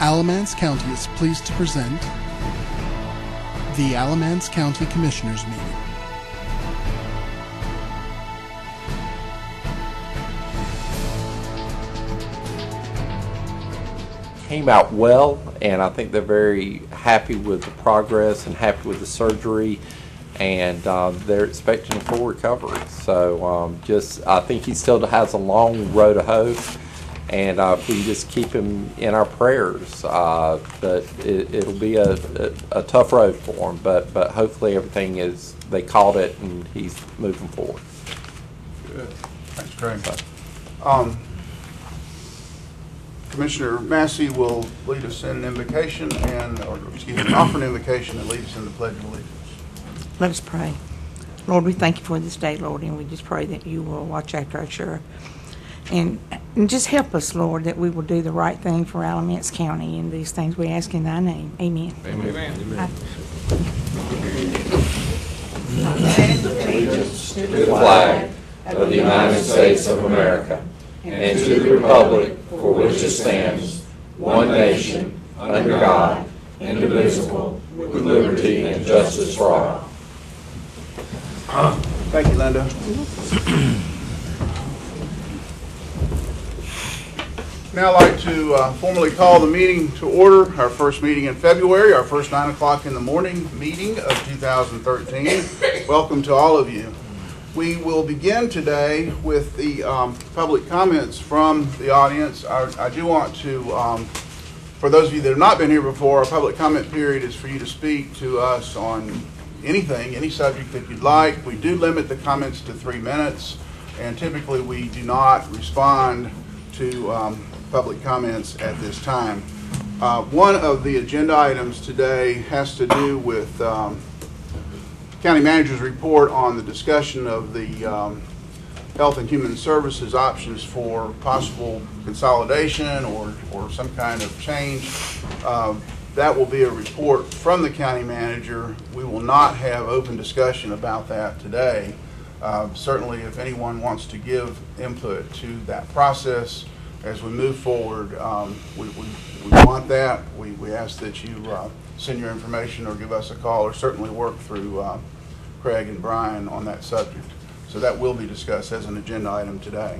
Alamance County is pleased to present the Alamance County Commissioners Meeting. Came out well, and I think they're very happy with the progress and happy with the surgery, and they're expecting a full recovery. So I think he still has a long road to hoe, and if we just keep him in our prayers, but it'll be a tough road for him, but hopefully everything is, they called it and he's moving forward. Good. Thanks, Craig. Commissioner Massey will lead us in an invocation offer an invocation and lead us in the Pledge of Allegiance. Let us pray. Lord, we thank you for this day, Lord, and we just pray that you will watch after our sheriff. And just help us, Lord, that we will do the right thing for Alamance County, and these things we ask in thy name. Amen. Amen. Allegiance to the flag of the United States of America and to the republic for which it stands, one nation, under God, indivisible, with liberty and justice for all. Thank you, Linda. Now I'd like to formally call the meeting to order, our first meeting in February, our first 9 o'clock in the morning meeting of 2013. Welcome to all of you. We will begin today with the public comments from the audience. I do want to, for those of you that have not been here before, our public comment period is for you to speak to us on anything, any subject that you'd like. We do limit the comments to 3 minutes, and typically we do not respond to public comments at this time. One of the agenda items today has to do with County Manager's report on the discussion of the Health and Human Services options for possible consolidation or some kind of change. That will be a report from the County Manager. We will not have open discussion about that today. Certainly, if anyone wants to give input to that process as we move forward, we want that. We ask that you send your information or give us a call, or certainly work through Craig and Brian on that subject. So that will be discussed as an agenda item today.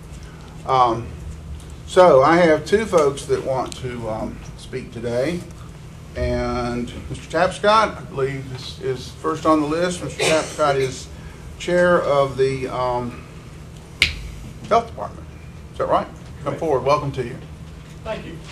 So I have two folks that want to speak today. And Mr. Tapscott, I believe, is first on the list. Mr. Tapscott is chair of the Health Department. Is that right? Come forward. Welcome to you. Thank you.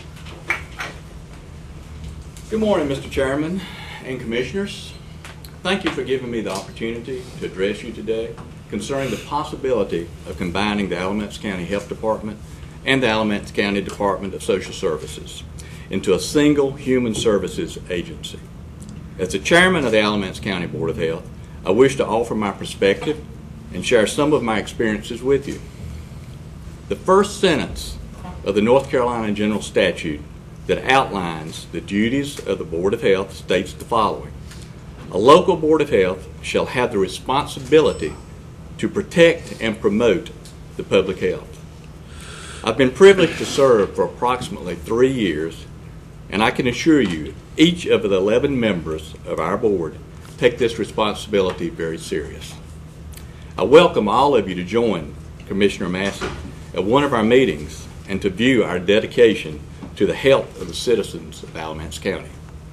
Good morning, Mr. Chairman and Commissioners. Thank you for giving me the opportunity to address you today concerning the possibility of combining the Alamance County Health Department and the Alamance County Department of Social Services into a single human services agency. As the chairman of the Alamance County Board of Health, I wish to offer my perspective and share some of my experiences with you. The first sentence of the North Carolina General Statute that outlines the duties of the Board of Health states the following: a local Board of Health shall have the responsibility to protect and promote the public health. I've been privileged to serve for approximately 3 years, and I can assure you each of the 11 members of our board take this responsibility very serious. I welcome all of you to join Commissioner Massey at one of our meetings and to view our dedication to the health of the citizens of Alamance County.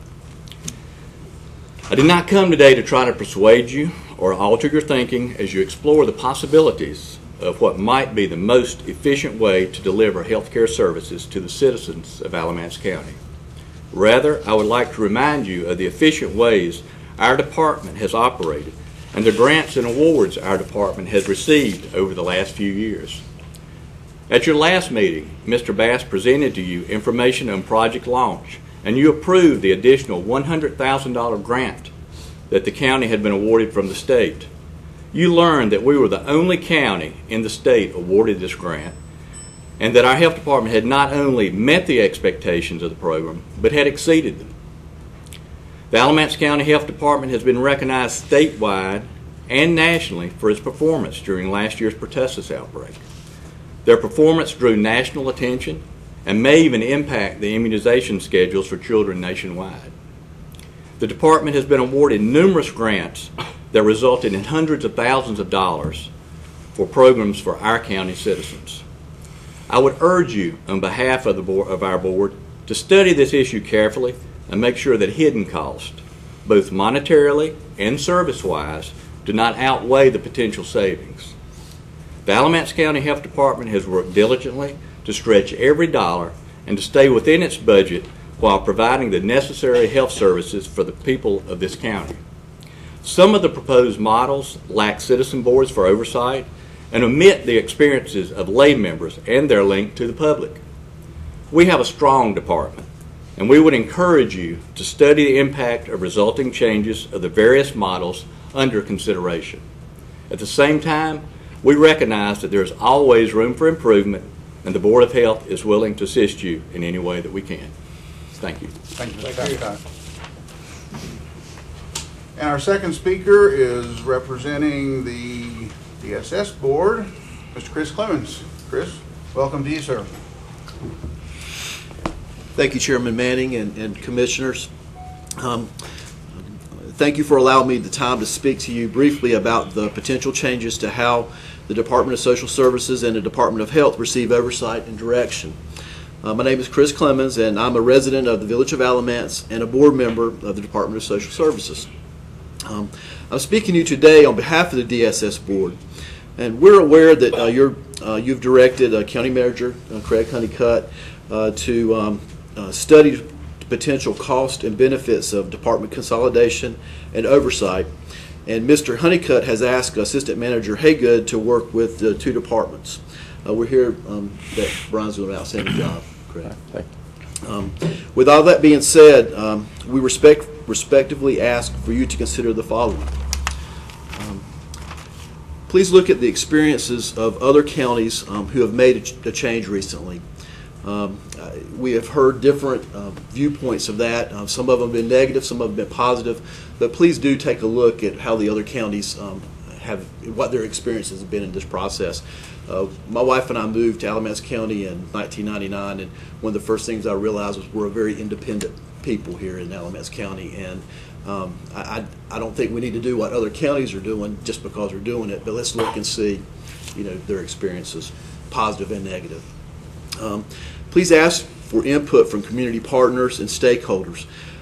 I did not come today to try to persuade you or alter your thinking as you explore the possibilities of what might be the most efficient way to deliver health care services to the citizens of Alamance County. Rather, I would like to remind you of the efficient ways our department has operated and the grants and awards our department has received over the last few years. At your last meeting, Mr. Bass presented to you information on Project Launch, and you approved the additional $100,000 grant that the county had been awarded from the state. You learned that we were the only county in the state awarded this grant, and that our health department had not only met the expectations of the program, but had exceeded them. The Alamance County Health Department has been recognized statewide and nationally for its performance during last year's pertussis outbreak. Their performance drew national attention, and may even impact the immunization schedules for children nationwide. The department has been awarded numerous grants that resulted in hundreds of thousands of dollars for programs for our county citizens. I would urge you, on behalf of our board, to study this issue carefully and make sure that hidden costs, both monetarily and service-wise, do not outweigh the potential savings. The Alamance County Health Department has worked diligently to stretch every dollar and to stay within its budget while providing the necessary health services for the people of this county. Some of the proposed models lack citizen boards for oversight and omit the experiences of lay members and their link to the public. We have a strong department, and we would encourage you to study the impact of resulting changes of the various models under consideration. At the same time, we recognize that there is always room for improvement, and the Board of Health is willing to assist you in any way that we can. Thank you. Thank you, Mr. Tapcott. And our second speaker is representing the DSS Board, Mr. Chris Clemens. Chris, welcome to you, sir. Thank you, Chairman Manning and Commissioners. Thank you for allowing me the time to speak to you briefly about the potential changes to how the Department of Social Services and the Department of Health receive oversight and direction. My name is Chris Clemens, and I'm a resident of the Village of Alamance and a board member of the Department of Social Services. I'm speaking to you today on behalf of the DSS Board, and we're aware that you've directed County Manager Craig Honeycutt to study potential cost and benefits of department consolidation and oversight. And Mr. Honeycutt has asked Assistant Manager Haygood to work with the two departments. We're here that Brian's doing an outstanding job, Craig. With all that being said, we respectively ask for you to consider the following. Please look at the experiences of other counties who have made a change recently. We have heard different viewpoints of that. Some of them have been negative, some of them have been positive, but please do take a look at how the other counties what their experiences have been in this process. My wife and I moved to Alamance County in 1999, and one of the first things I realized was we're a very independent people here in Alamance County, and I don't think we need to do what other counties are doing just because we're doing it, but let's look and see, their experiences, positive and negative. Please ask for input from community partners and stakeholders.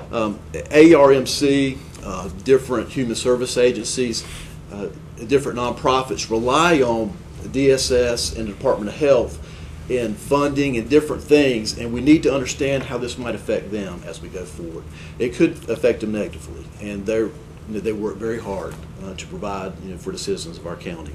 ARMC, different human service agencies, different nonprofits rely on DSS and the Department of Health in funding and different things, and we need to understand how this might affect them as we go forward. It could affect them negatively, and they work very hard to provide for the citizens of our county.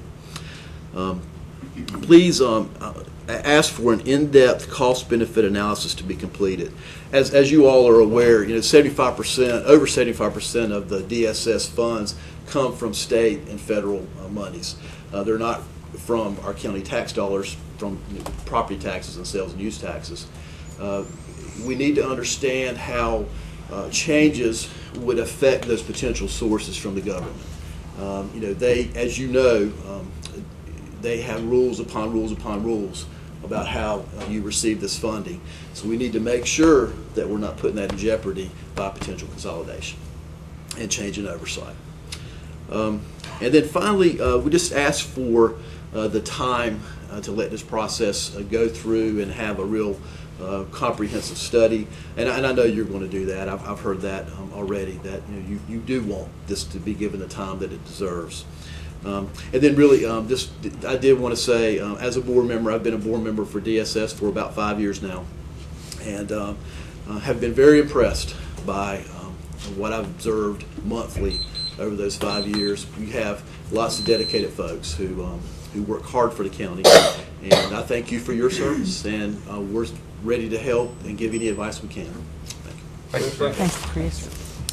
Please ask for an in-depth cost-benefit analysis to be completed. As you all are aware, 75%, over 75% of the DSS funds come from state and federal monies. They're not from our county tax dollars, from property taxes and sales and use taxes. We need to understand how changes would affect those potential sources from the government. As you know, they have rules upon rules upon rules about how you receive this funding. So we need to make sure that we're not putting that in jeopardy by potential consolidation and change in oversight. And then finally, we just ask for the time to let this process go through and have a real comprehensive study. And I know you're going to do that. I've heard that already, that you do want this to be given the time that it deserves. And then really, I did want to say, as a board member, I've been a board member for DSS for about 5 years now, and have been very impressed by what I've observed monthly over those 5 years. You have lots of dedicated folks who work hard for the county, and I thank you for your service, and we're ready to help and give any advice we can. Thank you. Thank you, Chris.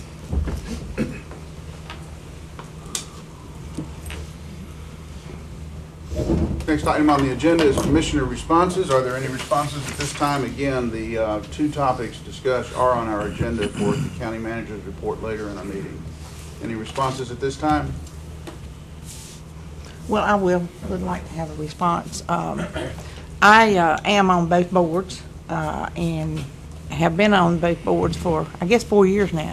Next item on the agenda is Commissioner responses. Are there any responses at this time? Again, the two topics discussed are on our agenda for the County Manager's report later in our meeting. Any responses at this time? Well, I would like to have a response. I am on both boards, and have been on both boards for, I guess, 4 years now.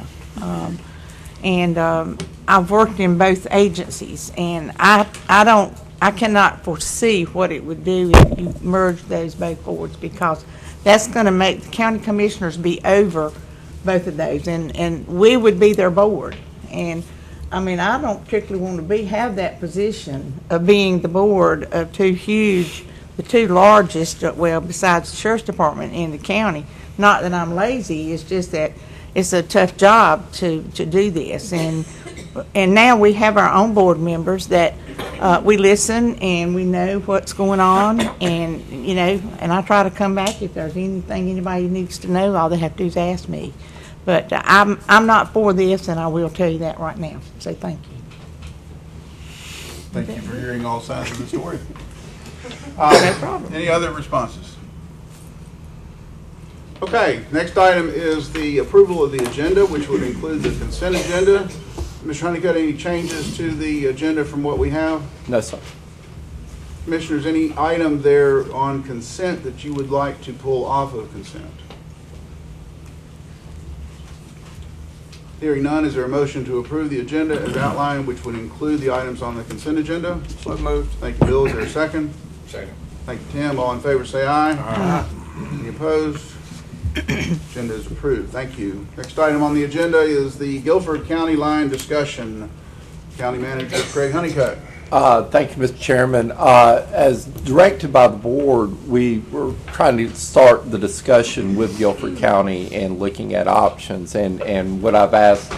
I've worked in both agencies, and I cannot foresee what it would do if you merge those both boards, because that's going to make the county commissioners be over both of those, and we would be their board. And I mean, I don't particularly want to have that position of being the board of the two largest, well, besides the sheriff's department in the county. Not that I'm lazy, it's just that it's a tough job to do this. And now we have our own board members that we listen and we know what's going on, and and I try to come back if there's anything anybody needs to know. All they have to do is ask me. But I'm not for this, and I will tell you that right now. So thank you. Thank you for hearing all sides of the story. No problem. Any other responses? Okay, next item is the approval of the agenda, which would include the consent agenda. Mr. Honeycutt, any changes to the agenda from what we have? No, sir. Commissioners, any item there on consent that you would like to pull off of consent? Hearing none, is there a motion to approve the agenda as outlined, which would include the items on the consent agenda? So moved. Thank you, Bill. Is there a second? Second. Thank you, Tim. All in favor say aye. Aye. Any opposed? Agenda is approved. Thank you. Next item on the agenda is the Guilford County line discussion. County Manager Craig Honeycutt. Thank you, Mr. Chairman. As directed by the board, we were trying to start the discussion with Guilford County and looking at options. And what I've asked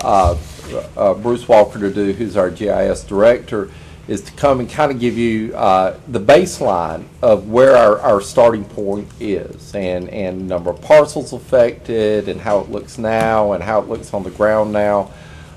Bruce Walker to do, who's our GIS director, is to come and kind of give you the baseline of where our starting point is, and number of parcels affected, and how it looks now, and how it looks on the ground now.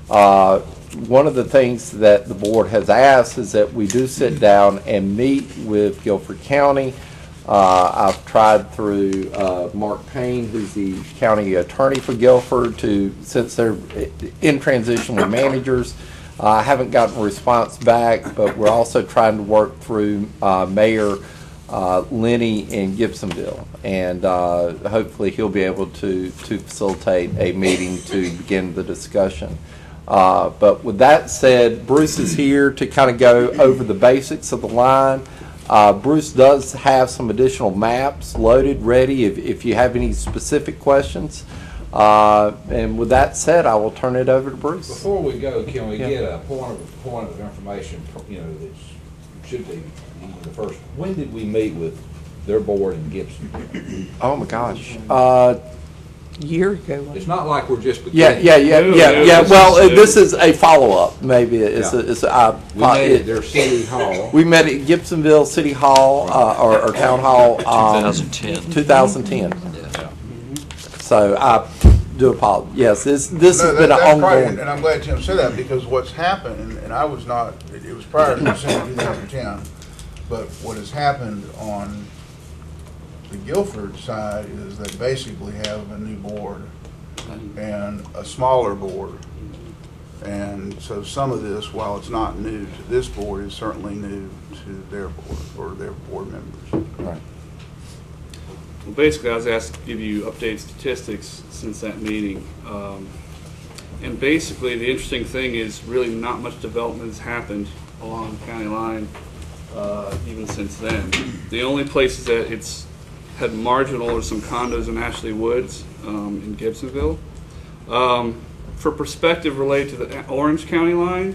One of the things that the board has asked is that we do sit down and meet with Guilford County. I've tried through Mark Payne, who's the county attorney for Guilford, since they're in transition with managers. I haven't gotten a response back, but we're also trying to work through Mayor Lenny in Gibsonville, and hopefully he'll be able to facilitate a meeting to begin the discussion. But with that said, Bruce is here to kind of go over the basics of the line. Bruce does have some additional maps loaded, ready, if you have any specific questions. And with that said, I will turn it over to Bruce. Before we go, can we get a point of information, that should be the first. When did we meet with their board in Gibson? Oh my gosh. Year ago. It's not like we're just Yeah. Well, this is a follow-up. Maybe it's we met at their city hall. We met at Gibsonville City Hall or Town Hall. 2010. Yeah. So I do apologize. Yes, this has been an ongoing. And I'm glad Tim said that, because what's happened, and I was not, it was prior to December 2010, but what has happened on the Guilford side is they basically have a new board and a smaller board. And so some of this, while it's not new to this board, is certainly new to their board or their board members. Right. Well, basically, I was asked to give you updated statistics since that meeting. And basically, the interesting thing is really not much development has happened along the county line even since then. The only places that it's had marginal are some condos in Ashley Woods in Gibsonville. For perspective related to the Orange County line,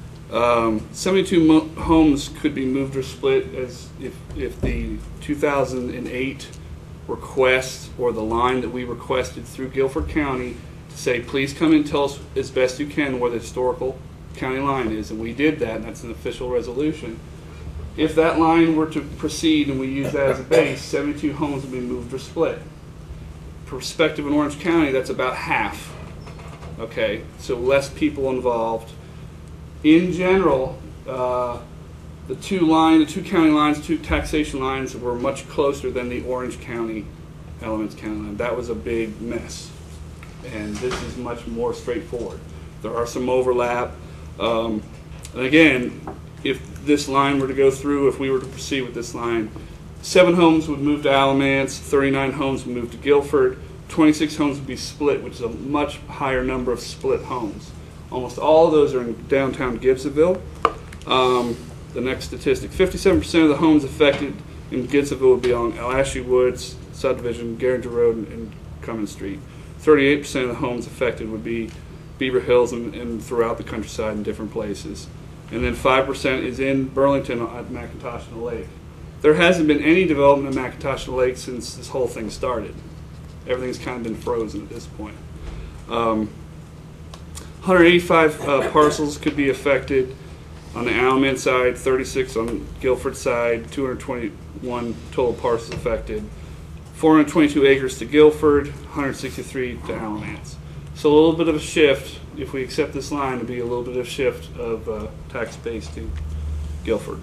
72 homes could be moved or split as if the 2008 request, or the line that we requested through Guilford County to say, please come and tell us as best you can where the historical county line is, and we did that, and that's an official resolution. If that line were to proceed and we use that as a base, 72 homes would be moved or split. Perspective in Orange County, that's about half. Okay, so less people involved. In general, the two county lines, two taxation lines were much closer than the Orange County, Alamance County line. That was a big mess. And this is much more straightforward. There are some overlap. And again, if this line were to go through, if we were to proceed with this line, 7 homes would move to Alamance, 39 homes would move to Guilford, 26 homes would be split, which is a much higher number of split homes. Almost all of those are in downtown Gibsonville. The next statistic, 57% of the homes affected in Gibsonville would be on Alashy Woods subdivision, Garinger Road, and Cummins Street. 38% of the homes affected would be Beaver Hills and throughout the countryside in different places. And then 5% is in Burlington at McIntosh and the Lake. There hasn't been any development in McIntosh and the Lake since this whole thing started. Everything's kind of been frozen at this point. 185 parcels could be affected on the Alamance side, 36 on Guilford side, 221 total parcels affected, 422 acres to Guilford, 163 to Alamance. So a little bit of a shift, if we accept this line, to be a little bit of a shift of tax base to Guilford.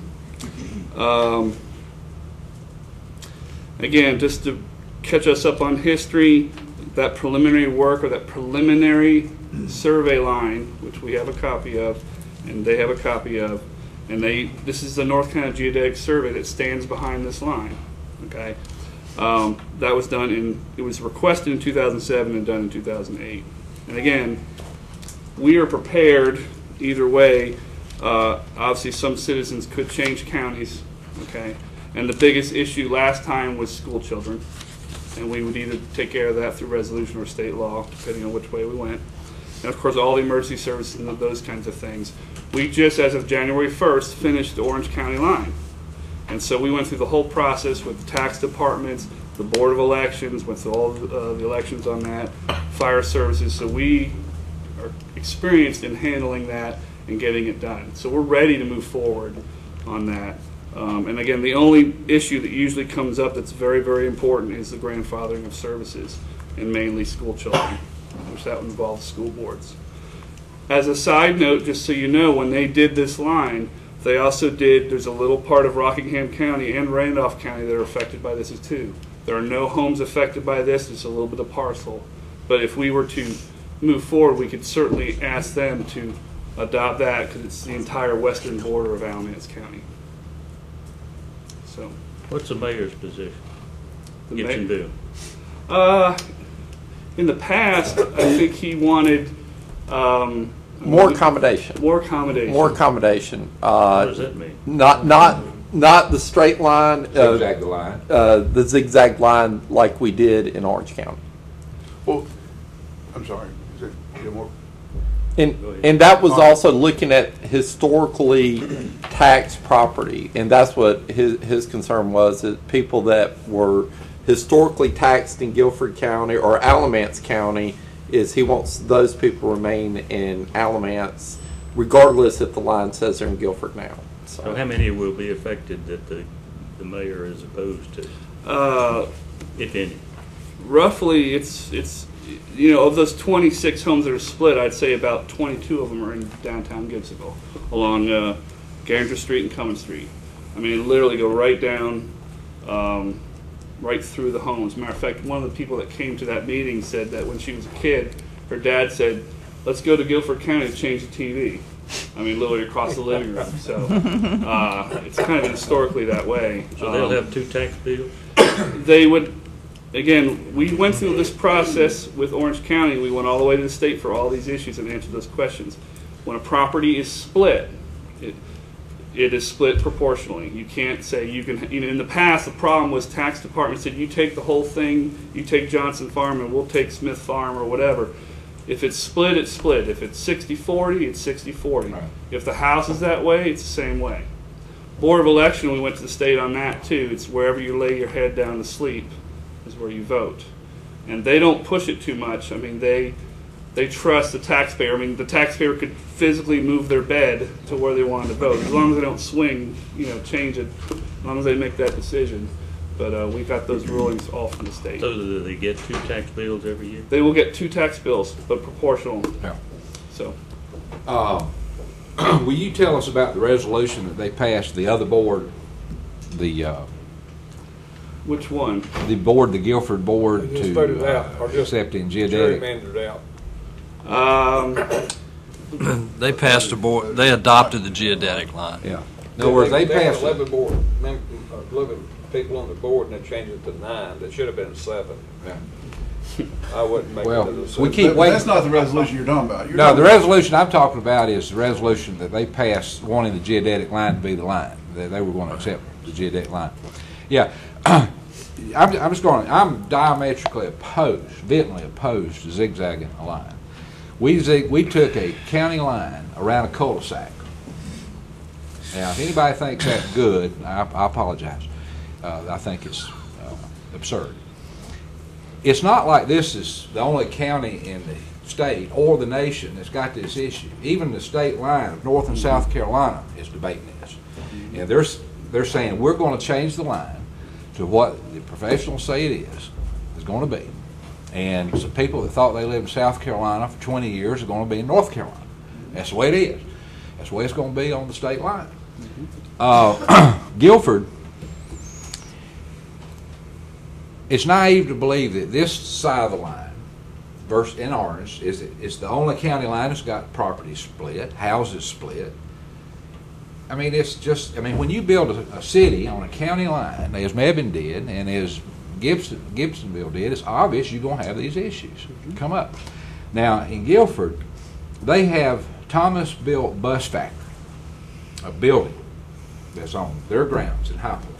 Again, just to catch us up on history, that preliminary work or that preliminary survey line, which we have a copy of, and they have a copy of, and this is the North Carolina Geodetic Survey that stands behind this line. Okay, that was done it was requested in 2007 and done in 2008. And again, we are prepared either way. Obviously, some citizens could change counties. Okay, and the biggest issue last time was school children, and we would either take care of that through resolution or state law, depending on which way we went. And of course, all the emergency services and those kinds of things. We just, as of January 1st, finished the Orange County line. And so we went through the whole process with the tax departments, the Board of Elections, went through all the elections on that, fire services. So we are experienced in handling that and getting it done. So we're ready to move forward on that. And again, the only issue that usually comes up that's very, very important is the grandfathering of services, and mainly school children, which that would involve school boards. As a side note, just so you know, when they did this line, they also there's a little part of Rockingham County and Randolph County that are affected by this too. There are no homes affected by this, it's a little bit of parcel. But if we were to move forward, we could certainly ask them to adopt that because it's the entire western border of Alamance County. So, What's the mayor's position? Gibsonville. In the past, I think he wanted More accommodation. more accommodation. More accommodation. What does that mean? Not the straight line. Zigzag line. The zigzag line like we did in Orange County. Well, I'm sorry. Is it get more? And that was also looking at historically taxed property, and that's what his concern was, that people that were historically taxed in Guilford County or Alamance County, is he wants those people to remain in Alamance regardless if the line says they're in Guilford now. So how many will be affected that the mayor is opposed to, if any? Roughly, it's of those 26 homes that are split, I'd say about 22 of them are in downtown Gibsonville, along Garinger Street and Cummins Street. I mean, literally go right down, right through the homes. Matter of fact, one of the people that came to that meeting said that when she was a kid, her dad said, "Let's go to Guilford County to change the TV." I mean, literally across the living room. So it's kind of historically that way. So they'll have 2 tax bills? They would. Again, we went through this process with Orange County. We went all the way to the state for all these issues and answered those questions. When a property is split, it is split proportionally. You can't say you can, in the past, the problem was tax department said, you take the whole thing, you take Johnson Farm and we'll take Smith Farm or whatever. If it's split, it's split. If it's 60-40, it's 60-40. Right. If the house is that way, it's the same way. Board of Election, we went to the state on that too. It's wherever you lay your head down to sleep is where you vote. And they don't push it too much. I mean, they trust the taxpayer. I mean, the taxpayer could physically move their bed to where they wanted to vote. As long as they don't swing, change it, as long as they make that decision. But we got those rulings all from the state. So do they get 2 tax bills every year? They will get 2 tax bills, but proportional. Yeah. So, will you tell us about the resolution that they passed, the other board, which one? the Guilford board, Just voted to out, or just accepting geodetic? gerrymandered out. They passed a board. They adopted the geodetic line. Yeah. In other words, they There passed were it. 11 people on the board, and they changed it to 9. That should have been 7. Yeah. I wouldn't make Well, it to the we 7. keep But waiting. that's not the resolution you're talking about. You're No, talking the about- resolution I'm talking about is the resolution that they passed wanting the geodetic line to be the line. They were going to accept the geodetic line. Yeah. I'm diametrically opposed, vehemently opposed to zigzagging a line. We took a county line around a cul-de-sac. Now, if anybody thinks that's good, I apologize. I think it's absurd. It's not like this is the only county in the state or the nation that's got this issue. Even the state line of North and South Carolina is debating this. And they're saying we're going to change the line to what the professionals say it is going to be. And some people that thought they lived in South Carolina for 20 years are going to be in North Carolina. That's the way it is. That's the way it's going to be on the state line. Guilford, it's naive to believe that this side of the line, versus in ours, it's the only county line that's got property split, houses split. I mean, it's just, when you build a city on a county line, as Mebane did, and as Gibsonville did, it's obvious you're going to have these issues come up. Now, in Guilford, they have Thomas-built bus factory, a building that's on their grounds in High Point,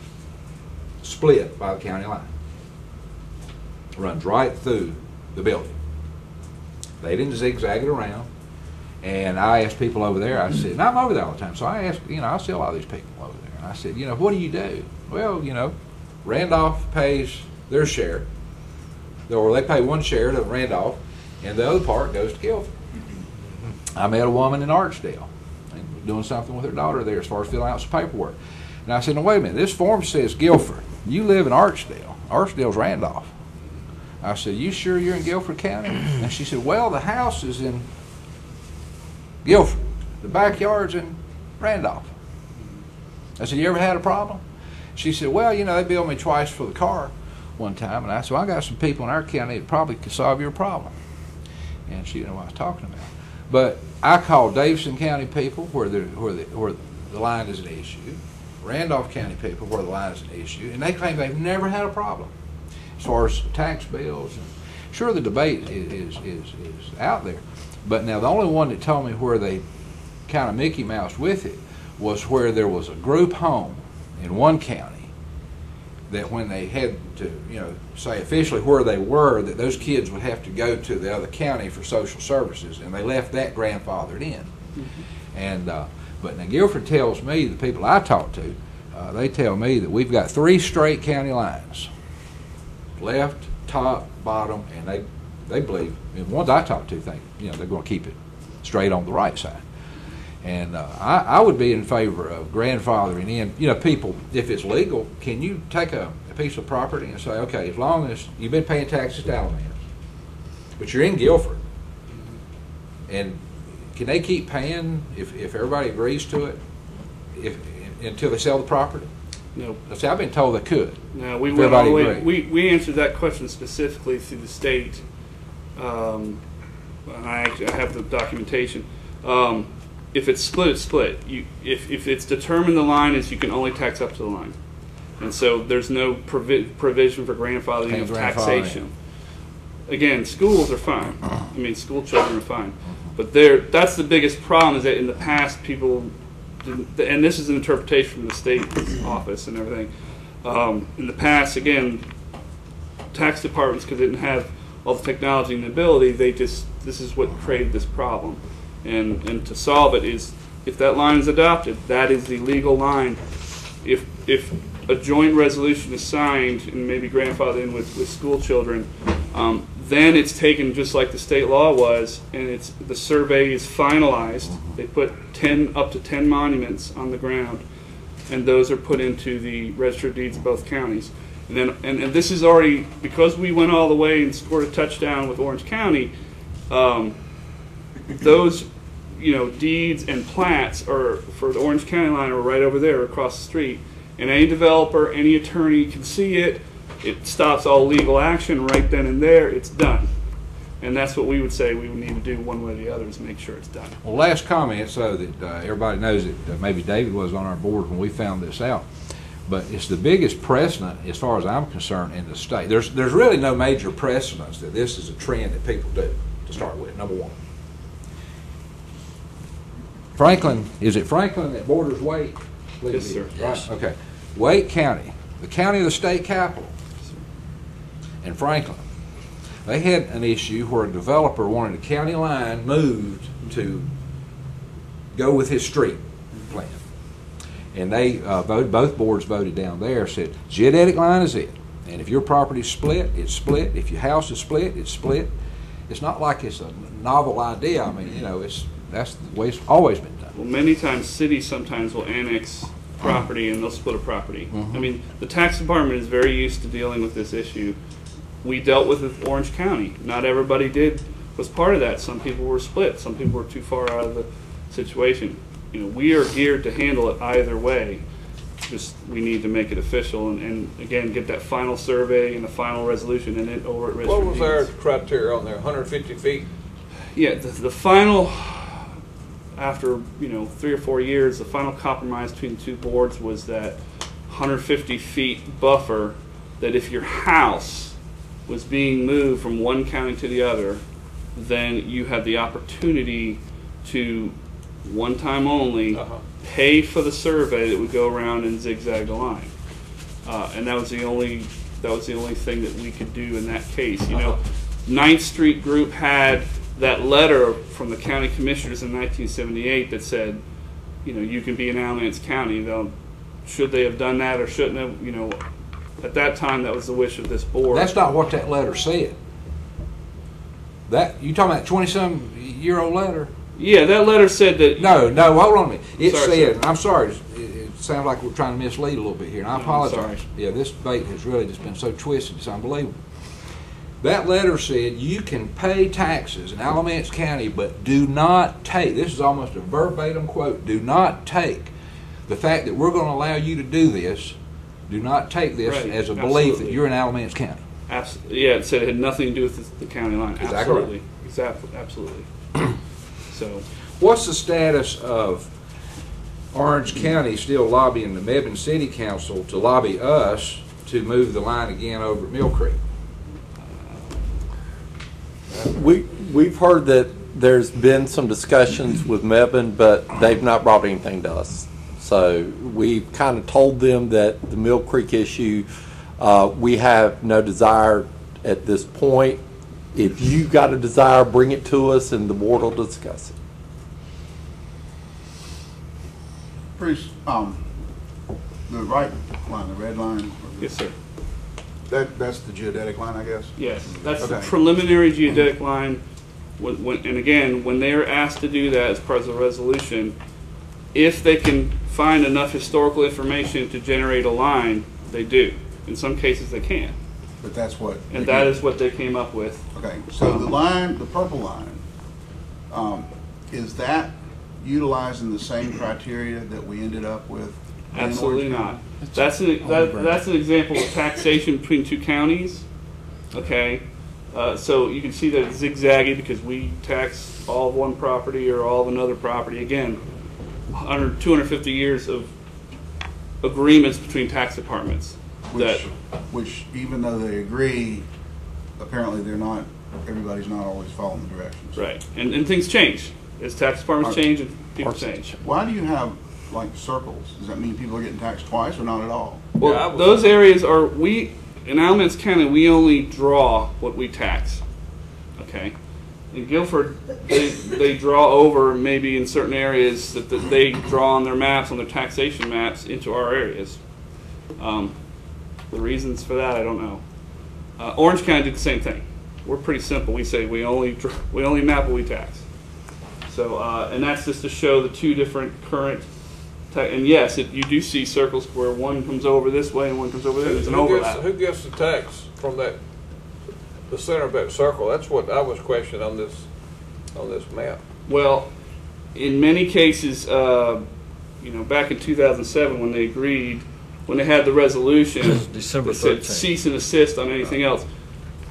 split by the county line. Runs right through the building. They didn't zigzag it around. And I asked people over there, I said, and I'm over there all the time, so I asked, I see a lot of these people over there. And I said, what do you do? Well, Randolph pays their share, or they pay one share to Randolph, and the other part goes to Guilford. I met a woman in Archdale, and doing something with her daughter there as far as filling out some paperwork. And I said, no, wait a minute, this form says Guilford. You live in Archdale. Archdale's Randolph. I said, you sure you're in Guilford County? And she said, well, the house is in Guilford. The backyard's in Randolph. I said, you ever had a problem? She said, well, they billed me twice for the car one time. And I said, well, I got some people in our county that probably could solve your problem. And she didn't know what I was talking about. But I called Davidson County people where the line is an issue, Randolph County people where the line is an issue, and they claim they've never had a problem as far as tax bills. And sure, the debate is out there. But now the only one that told me where they kind of Mickey Mouse with it was where there was a group home in one county that when they had to, say officially where they were, that those kids would have to go to the other county for social services, and they left that grandfathered in. And but now Guilford tells me, the people I talk to, they tell me that we've got 3 straight county lines, left, top, bottom, and they believe, and ones I talk to think, they're going to keep it straight on the right side. And I would be in favor of grandfathering in, people, if it's legal, can you take a piece of property and say, okay, as long as you've been paying taxes to Alamance, but you're in Guilford, and can they keep paying if everybody agrees to it until they sell the property? No. See, I've been told they could. No, we if went all the way. everybody We answered that question specifically through the state. And I have the documentation. If it's split, it's split. If it's determined the line is, you can only tax up to the line, and so there's no provision for grandfathering of taxation. Again, schools are fine. School children are fine, but that's the biggest problem, is that in the past people didn't, and this is an interpretation from the state office and everything. In the past, again, tax departments, because they didn't have all the technology and the ability, this is what created this problem. And to solve it is, if that line is adopted, that is the legal line. If a joint resolution is signed and maybe grandfathered in with school children, then it's taken just like the state law was, and the survey is finalized. They put up to 10 monuments on the ground, and those are put into the Register of Deeds of both counties. And then and this is already, because we went all the way and scored a touchdown with Orange County. Those deeds and plats are for the Orange County line are right over there across the street, and any developer, any attorney can see it. It stops all legal action right then and there. It's done. And that's what we would say we would need to do one way or the other is make sure it's done. Well, last comment so that everybody knows that maybe David was on our board when we found this out. But it's the biggest precedent, as far as I'm concerned, in the state. There's really no major precedents that this is a trend that people do, to start with, number one. Franklin, is it Franklin that borders Wake? Yes, sir. Right, Yes. okay. Wake County, the county of the state capital, and Franklin, they had an issue where a developer wanted a county line moved to go with his street plan. And they voted, both boards voted down there, said geodetic line is it. And if your property's split, it's split. If your house is split, it's split. It's not like it's a novel idea. I mean, you know, that's the way it's always been done. Well, many times cities sometimes will annex property and they'll split a property. I mean, the tax department is very used to dealing with this issue. We dealt with it with Orange County. Not everybody was part of that. Some people were split. Some people were too far out of the situation. You know, we are geared to handle it either way. Just we need to make it official and again get that final survey and the final resolution and it over at Registry. What was our criteria on there? 150 feet? Yeah, the final, after 3 or 4 years, the final compromise between the two boards was that 150 feet buffer. That if your house was being moved from one county to the other, then you had the opportunity to, one time only, pay for the survey that would go around and zigzag the line, and that was the only thing that we could do in that case. 9th Street Group had that letter from the county commissioners in 1978 that said, you can be in Alamance County. Should they have done that or shouldn't have? At that time, that was the wish of this board. That's not what that letter said. That you talking about 20-some-year-old letter? Yeah, that letter said that. No, hold on a minute. It Sorry, said, sir. I'm sorry, it sounds like we're trying to mislead a little bit here, and I apologize. sorry. Yeah, this debate has really just been so twisted, it's unbelievable. That letter said you can pay taxes in Alamance County, but do not take, this is almost a verbatim quote, do not take the fact that we're going to allow you to do this, do not take this Right, as a belief absolutely. that you're in Alamance County. Yeah, it said it had nothing to do with the county line. Is that Absolutely. Exactly. Absolutely. So, What's the status of Orange County still lobbying the Mebane City Council to lobby us to move the line again over at Mill Creek? We've heard that there's been some discussions with Mebane, but they've not brought anything to us. So we've kind of told them that the Mill Creek issue, we have no desire at this point. If you got a desire, bring it to us and the board will discuss it. Bruce, the right line, the red line, yes, sir. that's the geodetic line, I guess? Yes, that's the Okay. preliminary geodetic line. And again, when they are asked to do that as part of the resolution, if they can find enough historical information to generate a line, they do. In some cases, they can. But that's what. And that is what they came up with. Okay, so the line, the purple line, is that utilizing the same criteria that we ended up with? in Absolutely Orange not. County? That's an example of taxation between two counties. Okay, so you can see that it's zigzaggy because we tax all of one property or all of another property. Again, 250 years of agreements between tax departments. Which even though they agree, apparently everybody's not always following the directions. Right, and things change as tax departments change and people change. Why do you have like circles? Does that mean people are getting taxed twice or not at all? Well, those areas are, in Alamance County, we only draw what we tax. Okay? In Guilford, they draw over maybe in certain areas that they draw on their maps, on their taxation maps, into our areas. The reasons for that, I don't know. Orange County did the same thing. We're pretty simple. We say we only map what we tax. So, and that's just to show the two different current. And yes, you do see circles where one comes over this way and one comes over there. There's an overlap. Who gets the tax from the center of that circle? That's what I was questioning on this map. Well, in many cases, back in 2007 when they agreed, when they had the resolution December that said 13th. cease and assist on anything else,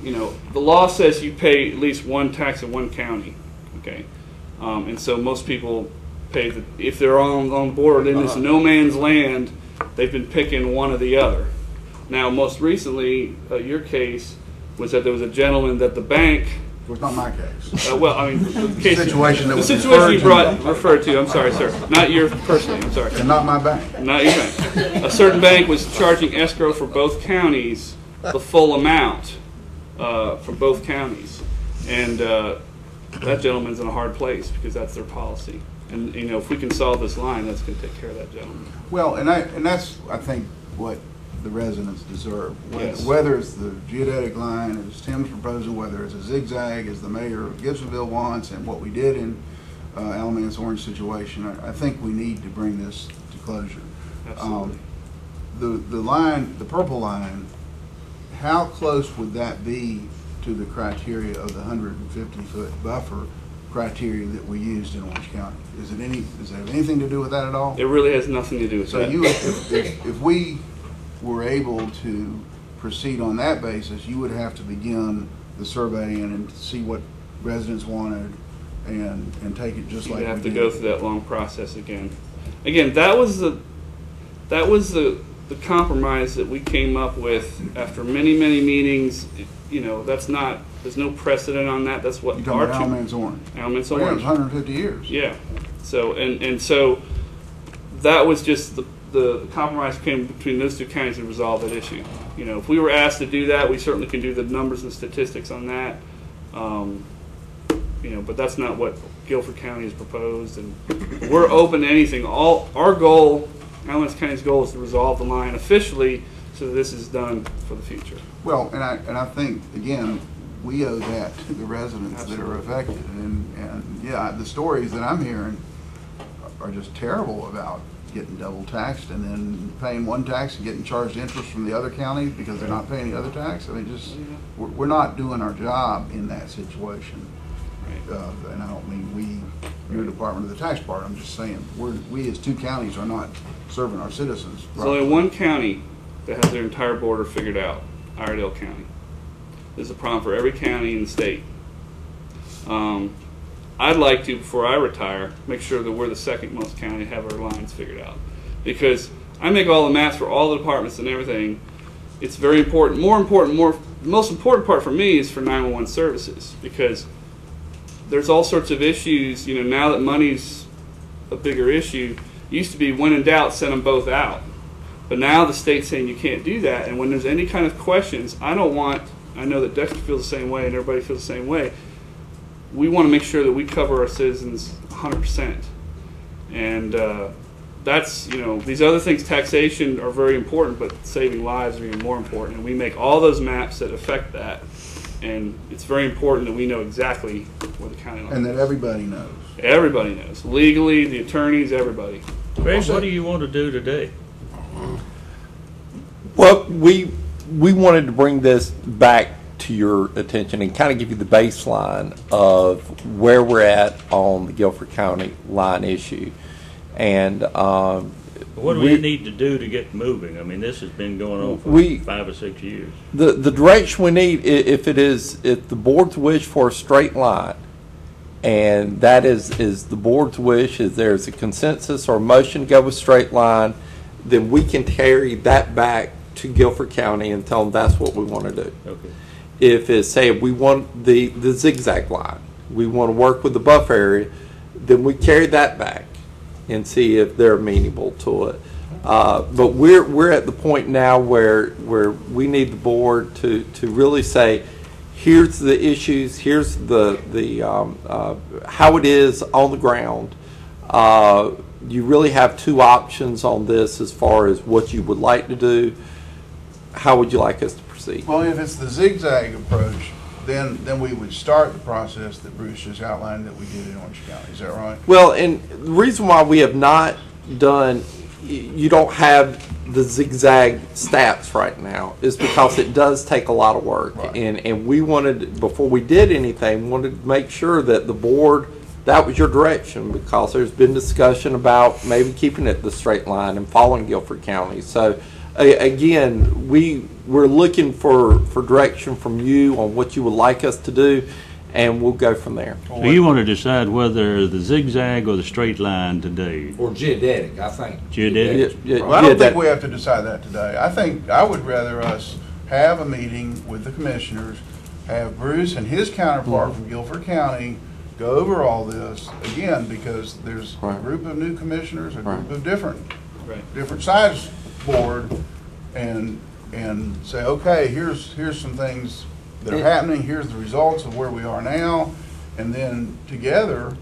the law says you pay at least one tax in one county, okay? And so most people pay, if they're on the border, then it's no man's land, they've been picking one or the other. Now, most recently, your case was that there was a gentleman that the bank. It was not my case. Well, I mean, the case, situation that the was situation you referred to. I'm sorry, sir. Not your personally. I'm sorry. And not my bank. Not your bank. A certain bank was charging escrow for both counties the full amount for both counties, and that gentleman's in a hard place because that's their policy. And if we can solve this line, that's going to take care of that gentleman. Well, and that's I think what the residents deserve. Yes. Whether it's the geodetic line, as Tim's proposal, whether it's a zigzag, as the mayor of Gibsonville wants, and what we did in Alamance Orange situation, I think we need to bring this to closure. Absolutely. The line, the purple line, how close would that be to the criteria of the 150-foot buffer criteria that we used in Orange County? Does it have anything to do with that at all? It really has nothing to do with that. So if we were able to proceed on that basis, you would have to begin the surveying and see what residents wanted and take it just like we did. You have to go through that long process again. Again, that was the compromise that we came up with after many meetings. That's not, there's no precedent on that. That's what you're talking about. Alamance Orange. Alamance Well, Orange. yeah, it was 150 years. Yeah. So and so that was just the compromise came between those two counties to resolve that issue. If we were asked to do that, we certainly can do the numbers and statistics on that. But that's not what Guilford County has proposed, and we're open to anything. Our goal, Alamance County's goal, is to resolve the line officially, so that this is done for the future. Well, and I think again, we owe that to the residents Absolutely. That are affected, and yeah, the stories that I'm hearing are just terrible about getting double taxed and then paying one tax and getting charged interest from the other counties because they're not paying the other tax. I mean, we're not doing our job in that situation. And I don't mean your department of the tax part. I'm just saying we as two counties are not serving our citizens. There's only one county that has their entire border figured out, Iredell County. There's a problem for every county in the state. I'd like to, before I retire, make sure that we're the second most county to have our lines figured out. Because I make all the maps for all the departments and everything. It's very important. The most important part for me is for 911 services, because there's all sorts of issues. Now that money's a bigger issue, it used to be when in doubt, send them both out. But now the state's saying you can't do that. And when there's any kind of questions, I know that Dexter feels the same way and everybody feels the same way. We want to make sure that we cover our citizens 100%. And that's, these other things, taxation, are very important, but saving lives are even more important. And we make all those maps that affect that. And it's very important that we know exactly where the county line is. And that everybody knows. Everybody knows. Legally, the attorneys, everybody. Greg, what do you want to do today? Well, we wanted to bring this back to your attention and kind of give you the baseline of where we're at on the Guilford County line issue. And what do we need to do to get moving? I mean, this has been going on for 5 or 6 years. The direction we need, if the board's wish for a straight line, and that is the board's wish, is there's a consensus or a motion to go with straight line, then we can carry that back to Guilford County and tell them that's what we want to do. Okay. If it's, say, we want the zigzag line, we want to work with the buffer area, then we carry that back and see if they're amenable to it. But we're at the point now where we need the board to really say, here's the issues, here's the how it is on the ground. You really have two options on this as far as what you would like to do. How would you like us to proceed? Well, if it's the zigzag approach, then we would start the process that Bruce just outlined that we did in Orange County. Is that right? Well, and the reason why we have not done, you don't have the zigzag stats right now, is because it does take a lot of work. Right. And we wanted, before we did anything, wanted to make sure that the board, that was your direction, because there's been discussion about maybe keeping it the straight line and following Guilford County. So again, we're looking for direction from you on what you would like us to do, and we'll go from there. So you want to decide whether the zigzag or the straight line today? Or geodetic, I think. Geodetic? Well, I don't think we have to decide that today. I would rather us have a meeting with the commissioners, have Bruce and his counterpart from Guilford County go over all this, again, because there's a group of new commissioners, a group of different size board, and say, okay, here's some things that are happening, here's the results of where we are now, and then together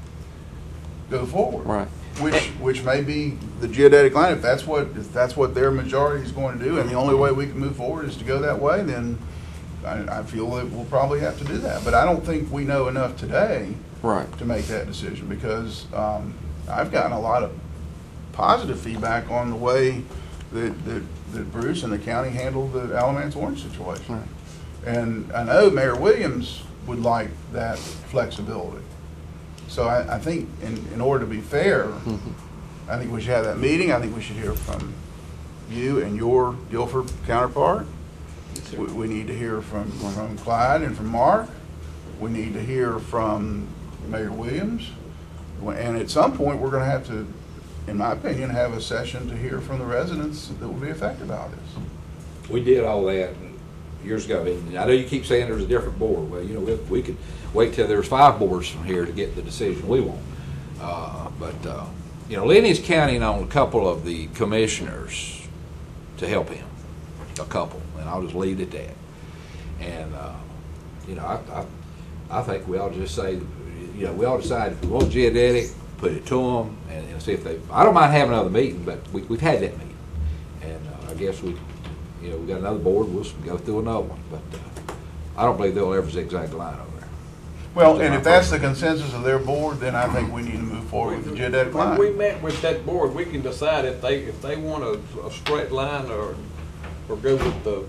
go forward. Right. Which may be the geodetic line. If that's what their majority is going to do, and the only way we can move forward is to go that way, then I feel that we'll probably have to do that. But I don't think we know enough today to make that decision, because I've gotten a lot of positive feedback on the way that Bruce and the county handled the Alamance Orange situation. Right. And I know Mayor Williams would like that flexibility. So I think in order to be fair, I think we should have that meeting. I think we should hear from you and your Guilford counterpart. We need to hear from Clyde and from Mark. We need to hear from Mayor Williams. And at some point, we're going to have to, in my opinion, have a session to hear from the residents that will be affected by this. We did all that years ago. And I know you keep saying there's a different board. Well, you know, we could wait till there's 5 boards from here to get the decision we want. You know, Lenny's counting on a couple of the commissioners to help him, a couple, and I'll just leave it at that. And you know, I think we ought to just say, you know, we ought to decide if we want geodetic, put it to them, and see if they. I don't mind having another meeting, but we've had that meeting, and I guess we got another board. We'll go through another one, but I don't believe they'll ever zigzag the line over there. Well, and if that's the consensus of their board, then I think we need to move forward with the geodetic line. When we met with that board, we can decide if they want a straight line or go with the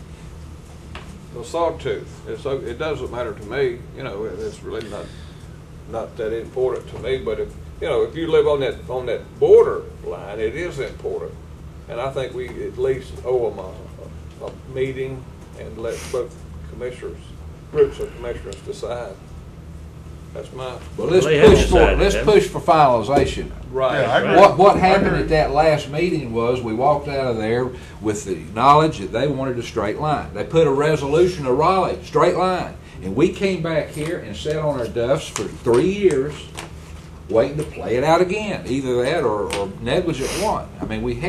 sawtooth. It doesn't matter to me. You know, it's really not that important to me. But if you live on that border line, it is important. And I think we at least owe them a meeting and let both groups of commissioners decide. That's my. Well, let's push for finalization. Right. Yeah, I agree. What happened at that last meeting was we walked out of there with the knowledge that they wanted a straight line. They put a resolution to Raleigh, straight line. And we came back here and sat on our duffs for 3 years waiting to play it out again. Either that or negligent one. I mean, we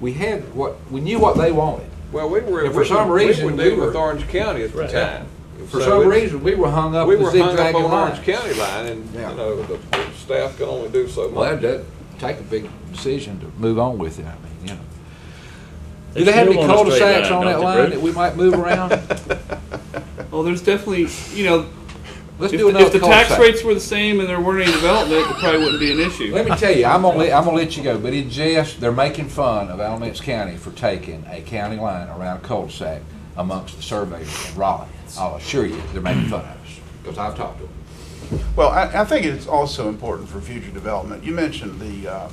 knew what they wanted. Well, we were dealing with Orange County at the time. For some reason, we were hung up. We were hung up on lines. Orange County line, and the staff can only do so much. Well, that'd take a big decision to move on with it. I mean, do they have any cul-de-sacs on that line that we might move around? Well, there's definitely, Let's do another if the cul-de-sac. tax rates were the same and there weren't any development, it probably wouldn't be an issue. Let me tell you, I'm gonna let you go, but in jest, they're making fun of Alamance County for taking a county line around a cul-de-sac amongst the surveyors in Raleigh. I'll assure you, they're making fun of us, because I've talked to them. Well, I think it's also important for future development. You mentioned the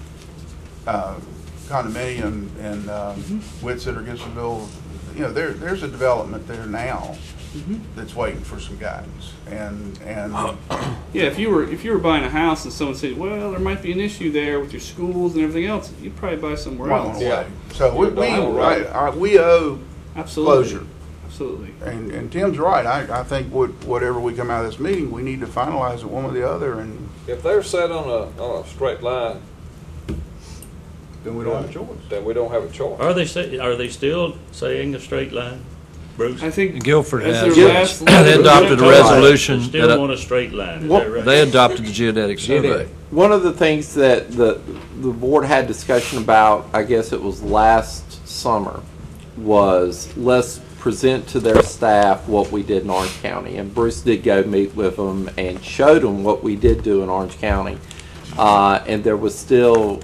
condominium in Whitsitt or Gibsonville. There's a development there now that's waiting for some guidance. And yeah, if you were buying a house and someone said, well, there might be an issue there with your schools and everything else, you'd probably buy somewhere else. Yeah. So we owe closure. Absolutely. And Tim's right. I think whatever we come out of this meeting, we need to finalize it one or the other. And if they're set on a straight line, then we don't have a choice. Then we don't have a choice. Are they still saying a straight line, Bruce? I think Guilford as has. their last They adopted a resolution. They still want a straight line. Is that right? They adopted the geodetic survey. One of the things that the board had discussion about, I guess it was last summer, was let's present to their staff what we did in Orange County. And Bruce did go meet with them and showed them what we did do in Orange County. And there was still,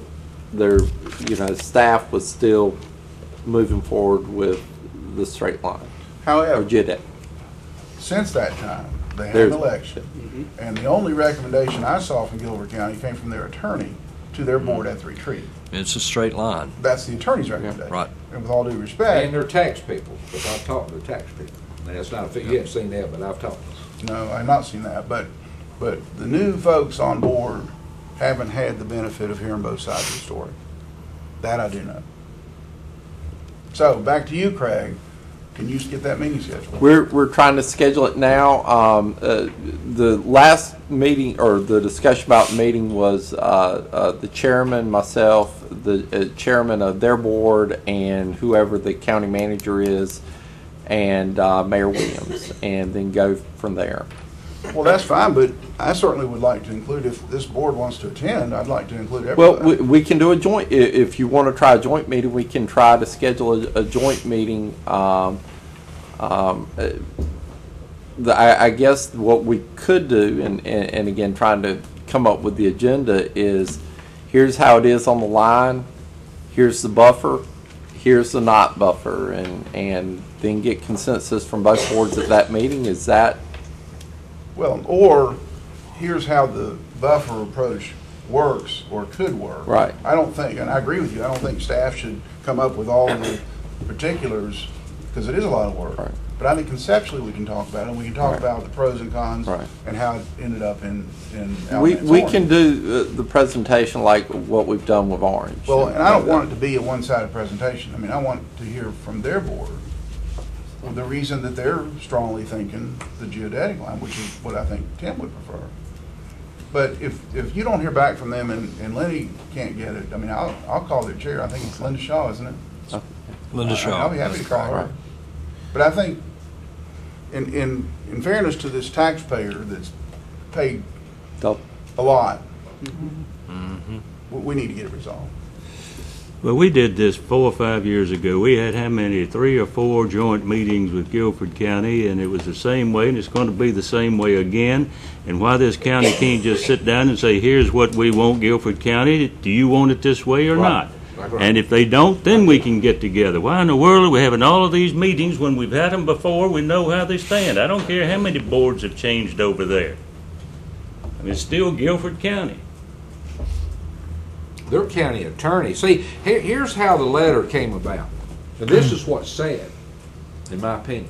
staff was still moving forward with the straight line. However, since that time, they had an election. And the only recommendation I saw from Guilford County came from their attorney to their board at the retreat. It's a straight line. That's the attorney's recommendation. Right. And with all due respect. And they're tax people, because I've talked to the tax people. Now, that's not, you haven't seen that, but I've talked to them. No, I've not seen that, but the new folks on board haven't had the benefit of hearing both sides of the story. That I do know. So, back to you, Craig. Can you get that meeting scheduled? We're trying to schedule it now. The last meeting, or the discussion about the meeting, was the chairman, myself, the chairman of their board, and whoever the county manager is, and Mayor Williams, and then go from there. Well, that's fine, but I certainly would like to include, if this board wants to attend, I'd like to include everybody. Well, we can do a joint, if you want to try a joint meeting, we can try to schedule a joint meeting. I guess what we could do, and again, trying to come up with the agenda, is here's how it is on the line, here's the buffer, here's the not buffer, and then get consensus from both boards at that meeting. Is that? Well, or here's how the buffer approach works or could work. Right. I don't think, and I agree with you, I don't think staff should come up with all the particulars, because it is a lot of work. Right. But I think conceptually we can talk about it, and we can talk Right. about the pros and cons, Right. and how it ended up in We Alamance can Orange. do the presentation like what we've done with Orange. Well, and I don't want it to be a one-sided presentation. I mean, I want to hear from their board the reason that they're strongly thinking the geodetic line, which is what I think Tim would prefer. But if you don't hear back from them and Lenny can't get it, I mean, I'll call their chair. I think it's Linda Shaw, isn't it? Linda Shaw. I'll be happy to call her. Right. But I think, in fairness to this taxpayer that's paid a lot, we need to get it resolved. Well, we did this 4 or 5 years ago. We had how many? 3 or 4 joint meetings with Guilford County, and it was the same way, and it's going to be the same way again. And why this county can't just sit down and say, here's what we want, Guilford County, do you want it this way or not? And if they don't, then we can get together. Why in the world are we having all of these meetings when we've had them before? We know how they stand. I don't care how many boards have changed over there. I mean, it's still Guilford County. Their county attorney. See, here's how the letter came about. And this is what's said, in my opinion.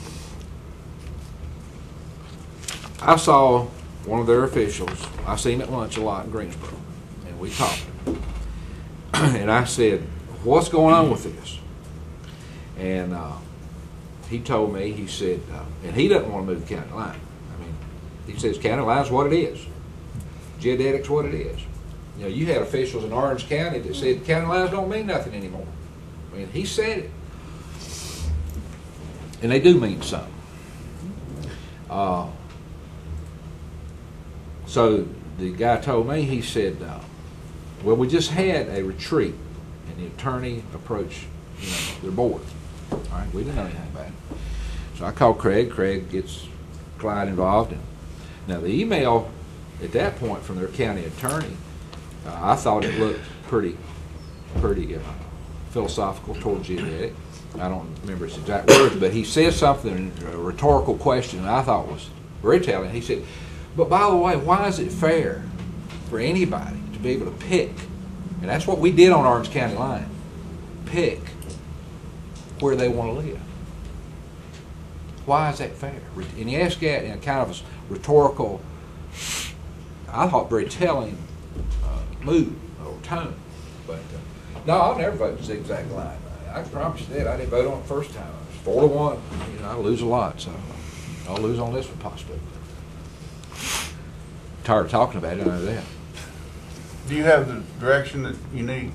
I saw one of their officials. I seen him at lunch a lot in Greensboro, and we talked. And I said, what's going on with this? And he told me, he said, and he doesn't want to move the county line. I mean, he says county line's what it is. Geodetic's what it is. You know, you had officials in Orange County that said county lines don't mean nothing anymore. I mean, he said it. And they do mean something. So the guy told me, he said, well, we just had a retreat, and the attorney approached their board. All right, we didn't know anything about it. So I called Craig. Craig gets Clyde involved. And now the email at that point from their county attorney, I thought it looked pretty philosophical toward geodetic. I don't remember his exact words, but he said something, a rhetorical question, that I thought was very telling. He said, but by the way, why is it fair for anybody to be able to pick, and that's what we did on Orange County line, pick where they want to live? Why is that fair? And he asked that in kind of a rhetorical, I thought very telling mood or tone. But no, I'll never vote the zigzag line. I can promise you that. I didn't vote on it the first time. It was 4-1. You know, I lose a lot, so I'll lose on this one possibly. Tired of talking about it, I know that. Do you have the direction that you need?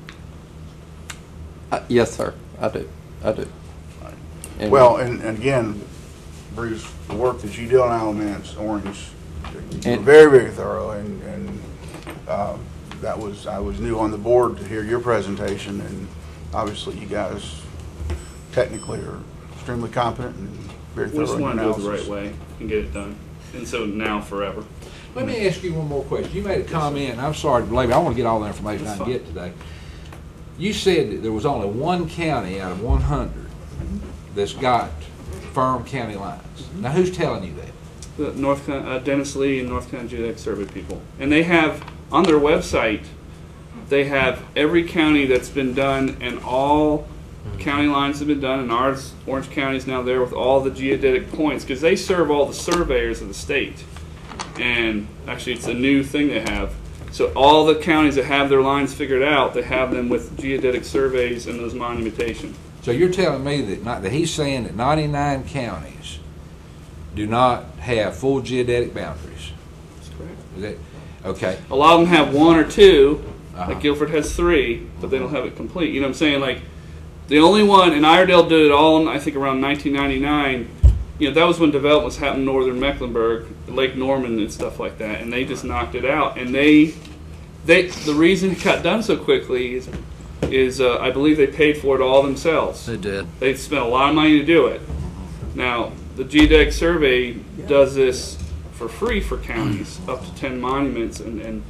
Yes, sir. I do. And Well, and again, Bruce, the work that you did on Alamance Orange, you were very, very thorough, and I was new on the board to hear your presentation, and obviously you guys technically are extremely competent and very We thorough just in your want to do it the analysis. right way and get it done. And so now, forever. Let me ask you one more question. You made a comment, and I'm sorry to belabor. I want to get all the information I can get today. You said that there was only one county out of 100 that's got firm county lines. Now, who's telling you that? The Dennis Lee and North Carolina Geodetic Survey people. And they have on their website they have every county that's been done, and all county lines have been done, and ours, Orange County, is now there with all the geodetic points, because they serve all the surveyors of the state. And actually, it's a new thing they have. So all the counties that have their lines figured out, they have them with geodetic surveys and those monumentation. So you're telling me that he's saying that 99 counties do not have full geodetic boundaries? That's correct. Is that, okay. A lot of them have one or two. Uh-huh. Like Guilford has three, but they don't have it complete. You know what I'm saying? Like, the only one, and Iredell did it all in, I think, around 1999. You know, that was when development was happening in northern Mecklenburg, Lake Norman and stuff like that, and they just knocked it out. And the reason it got done so quickly is I believe they paid for it all themselves. They did. They spent a lot of money to do it. Now, the geodetic survey does this for free for counties, up to 10 monuments, and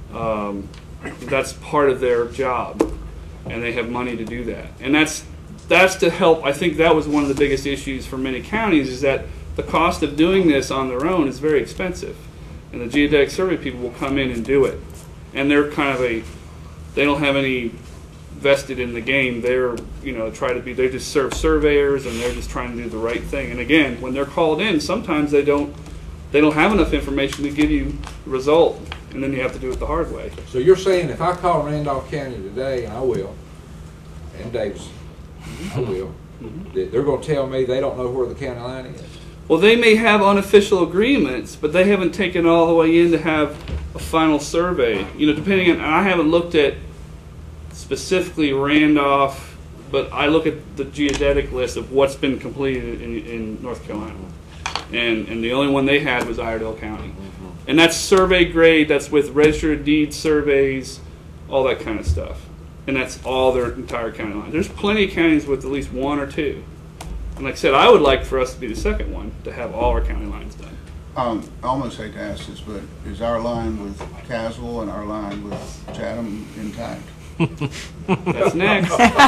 that's part of their job, and they have money to do that. And that's to help. I think that was one of the biggest issues for many counties, is that the cost of doing this on their own is very expensive, and the geodetic survey people will come in and do it, and they're kind of they don't have any vested in the game. They're, you know, they just serve surveyors, and they're just trying to do the right thing. And again, when they're called in, sometimes they don't have enough information to give you the result, and then you have to do it the hard way. So you're saying if I call Randolph County today, and I will, and Davis, I will, that they're going to tell me they don't know where the county line is? Well, they may have unofficial agreements, but they haven't taken all the way in to have a final survey. You know, depending on, and I haven't looked at specifically Randolph, but I look at the geodetic list of what's been completed in North Carolina. And the only one they had was Iredell County. And that's survey grade, that's with registered of deeds surveys, all that kind of stuff. And that's all their entire county line. There's plenty of counties with at least one or two. And like I said, I would like for us to be the second one, to have all our county lines done. I almost hate to ask this, but is our line with Caswell and our line with Chatham intact? That's next.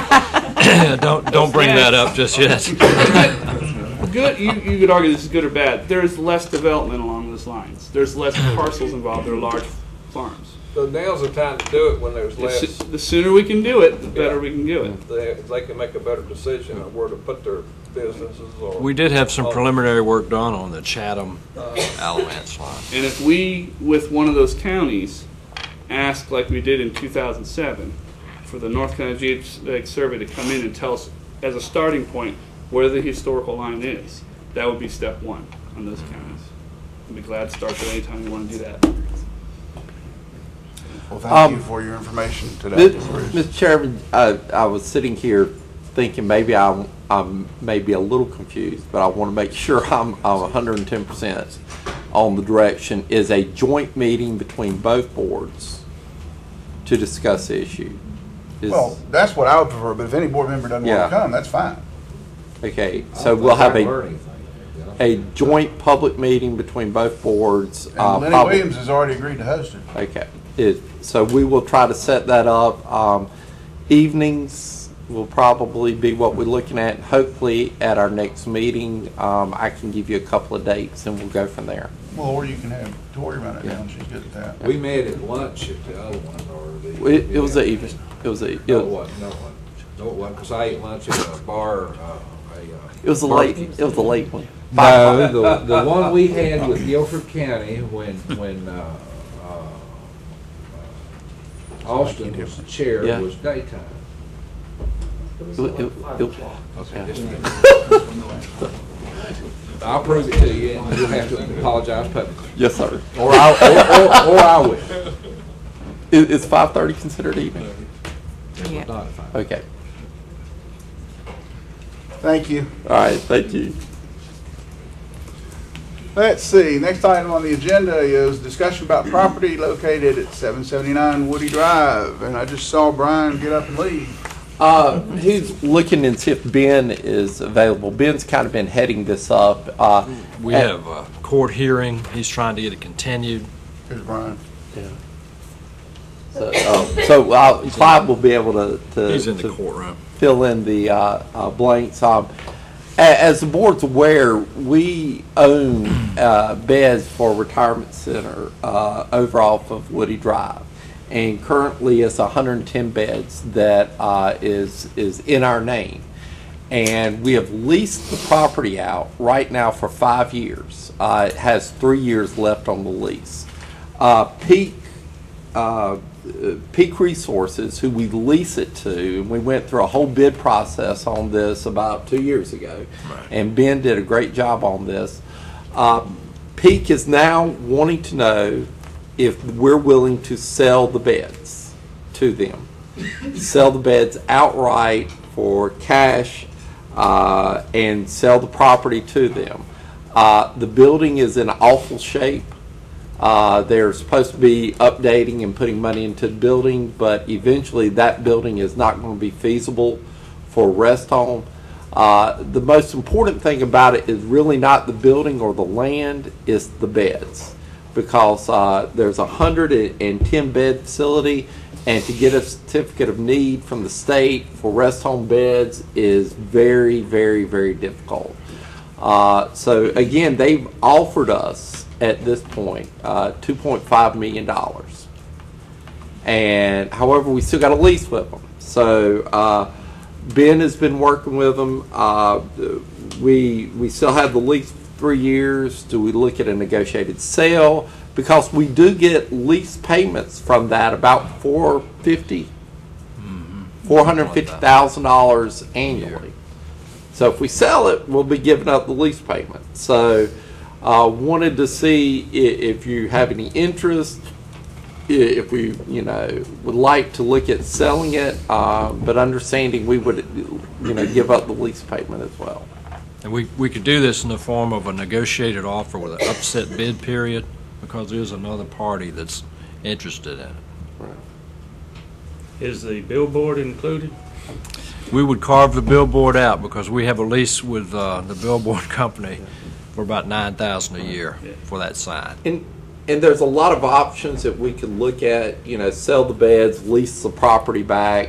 Don't bring that up just yet. Good. You could argue this is good or bad. There's less development along those lines. There's less parcels involved. They're large farms. So now's the time to do it when there's less. The sooner we can do it, the better we can do it. They can make a better decision on where to put their businesses. Or We did have some preliminary work done on the Chatham Alamance line. And if we, with one of those counties, ask like we did in 2007 for the North Carolina Geodetic Survey to come in and tell us as a starting point where the historical line is, that would be step one on those counties. I'd be glad to start that anytime you want to do that. Well, thank you for your information today, Bruce. Mr. Chairman, I was sitting here thinking maybe I'm maybe a little confused, but I want to make sure I'm 110% on the direction. Is a joint meeting between both boards to discuss the issue? Well, that's what I would prefer, but if any board member doesn't want Yeah. to come, that's fine. Okay, so we'll have a joint public meeting between both boards. And Lenny Williams has already agreed to host it. Okay, so we will try to set that up. Evenings will probably be what we're looking at. Hopefully at our next meeting, I can give you a couple of dates and we'll go from there. Well, or you can have Tori run it down. She's good at that. We met at lunch at the other one, or It was the evening. It was the. No, it wasn't. No, it wasn't, because I ate lunch at a bar. It was a late. It was a late one. No, the one we had with Guilford County when Austin was the chair was daytime. I'll prove it to you, and you'll have to apologize publicly. Yes, sir. Or I will. Is 5:30 considered evening? Yeah. Not fine. Okay. Thank you. All right. Thank you. Let's see, next item on the agenda is discussion about property located at 779 Woody Drive. And I just saw Brian get up and leave. He's looking and see if Ben is available. Ben's kind of been heading this up. We have a court hearing. He's trying to get it continued. Here's Brian. Yeah. So Clyde will be able to He's in the courtroom. Fill in the blanks. As the board's aware, we own beds for a retirement center over off of Woody Drive. and currently it's 110 beds that is in our name. And we have leased the property out right now for 5 years. It has 3 years left on the lease. Peak Resources, who we lease it to, and we went through a whole bid process on this about 2 years ago, and Ben did a great job on this. Peak is now wanting to know if we're willing to sell the beds to them, sell the beds outright for cash, and sell the property to them. The building is in awful shape. They're supposed to be updating and putting money into the building, but eventually that building is not going to be feasible for a rest home. The most important thing about it is really not the building or the land, it's the beds. Because there's a 110 bed facility, and to get a certificate of need from the state for rest home beds is very, very, very difficult. So again, they've offered us at this point $2.5 million. And however, we still got a lease with them. So Ben has been working with them. We still have the lease 3 years. Do we look at a negotiated sale? Because we do get lease payments from that, about $450,000 annually. So if we sell it, we'll be giving up the lease payment. So wanted to see if you have any interest, if we would like to look at selling it, but understanding we would give up the lease payment as well. And we could do this in the form of a negotiated offer with an upset bid period, because there's another party that's interested in it. Right. Is the billboard included? We would carve the billboard out because we have a lease with the billboard company for about $9,000 a year for that sign. And there's a lot of options that we can look at. Sell the beds, lease the property back.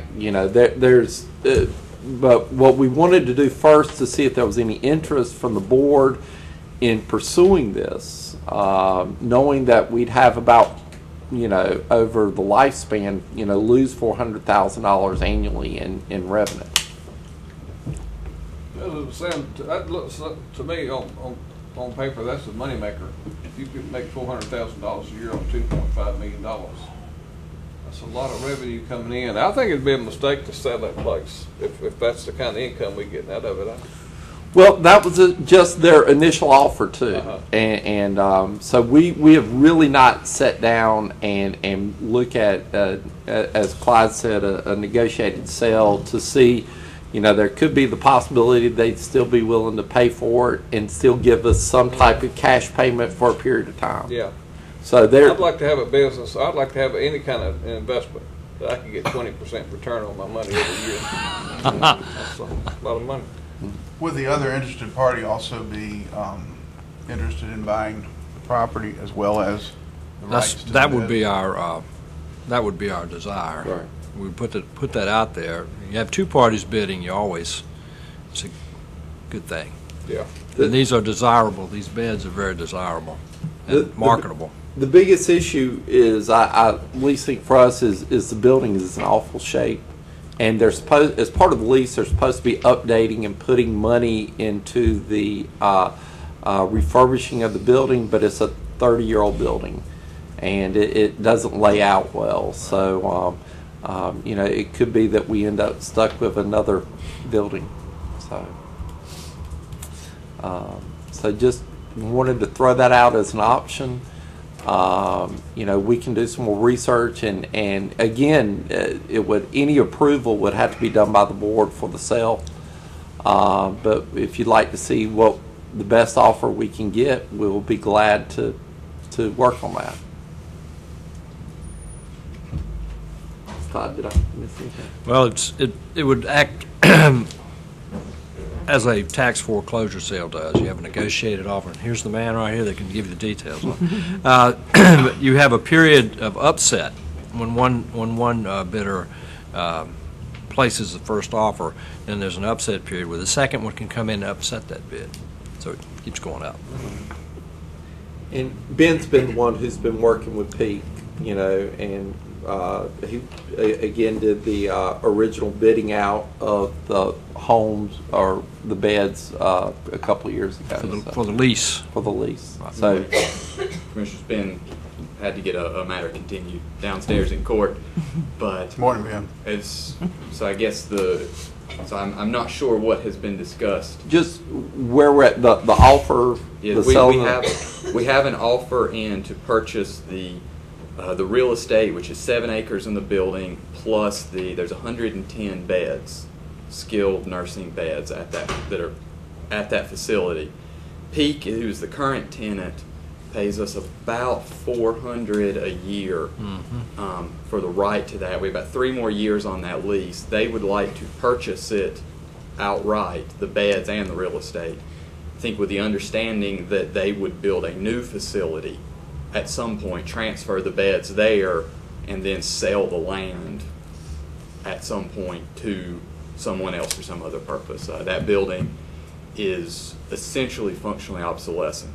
But what we wanted to do first to see if there was any interest from the board in pursuing this, knowing that we'd have about, over the lifespan, lose $400,000 annually in revenue. That looks to me on paper, that's a moneymaker. If you could make $400,000 a year on $2.5 million, that's a lot of revenue coming in. I think it'd be a mistake to sell that place if that's the kind of income we're getting out of it. Well, that was just their initial offer too, and so we have really not sat down and look at, as Clyde said, a negotiated sale to see, there could be the possibility they'd still be willing to pay for it and still give us some type of cash payment for a period of time. Yeah. So I'd like to have a business. I'd like to have any kind of investment that I could get 20% return on my money every year. That's a lot of money. Would the other interested party also be interested in buying the property as well as the rights to That the would be bed? our desire. Right. We put that out there. You have two parties bidding. It's a good thing. Yeah. And these are desirable. These beds are very desirable and marketable. The biggest issue is, I at least think for us, is the building is in awful shape. And as part of the lease, they're supposed to be updating and putting money into the refurbishing of the building, but it's a 30-year-old building, and it doesn't lay out well. So, it could be that we end up stuck with another building. So just wanted to throw that out as an option. We can do some more research, and again, any approval would have to be done by the board for the sale. But if you'd like to see what the best offer we can get, we'll be glad to work on that. Todd, did I miss anything? Well, it would act as a tax foreclosure sale does. You have a negotiated offer, and here's the man right here that can give you the details. You have a period of upset when one bidder places the first offer, then there's an upset period where the second one can come in and upset that bid. So it keeps going up. And Ben's been one who's been working with Pete, and he again did the original bidding out of the homes or the beds a couple of years ago. For the lease. For the lease. So, Commissioner Spinn had to get a matter continued downstairs in court, but Morning, Ben. so I guess I'm not sure what has been discussed. just where we're at, the offer, Yeah, the we selling. we have an offer in to purchase the real estate, which is 7 acres in the building, plus there's 110 beds, skilled nursing beds that are at that facility. Peak, who's the current tenant, pays us about $400 a year for the right to that. We have about 3 more years on that lease. They would like to purchase it outright, the beds and the real estate. I think with the understanding that they would build a new facility at some point, transfer the beds there, and then sell the land at some point to someone else for some other purpose. That building is essentially functionally obsolescent.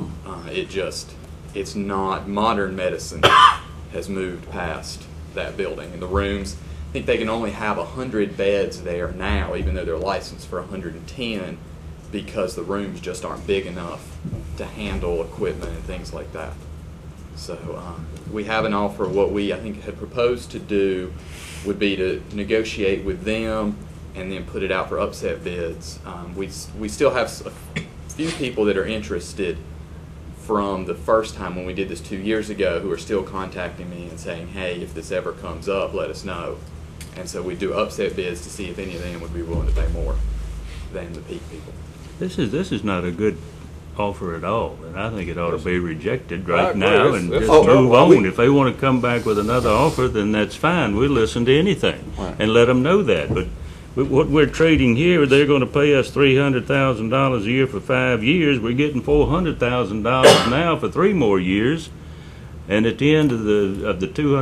It's not, modern medicine has moved past that building. And the rooms, I think they can only have 100 beds there now, even though they're licensed for 110, because the rooms just aren't big enough to handle equipment and things like that. So we have an offer. What we, I think, had proposed to do would be to negotiate with them and then put it out for upset bids. We still have a few people that are interested from the first time when we did this 2 years ago who are still contacting me and saying, hey, if this ever comes up, let us know. And so we do upset bids to see if any of them would be willing to pay more than the Peak people. This is not a good offer at all, and I think it ought to be rejected I right agree. now and It's just terrible. move on. If they want to come back with another offer, then that's fine. We'll listen to anything and let them know that. But what we're trading here, they're going to pay us $300,000 a year for 5 years. We're getting $400,000 now for 3 more years. And at the end of the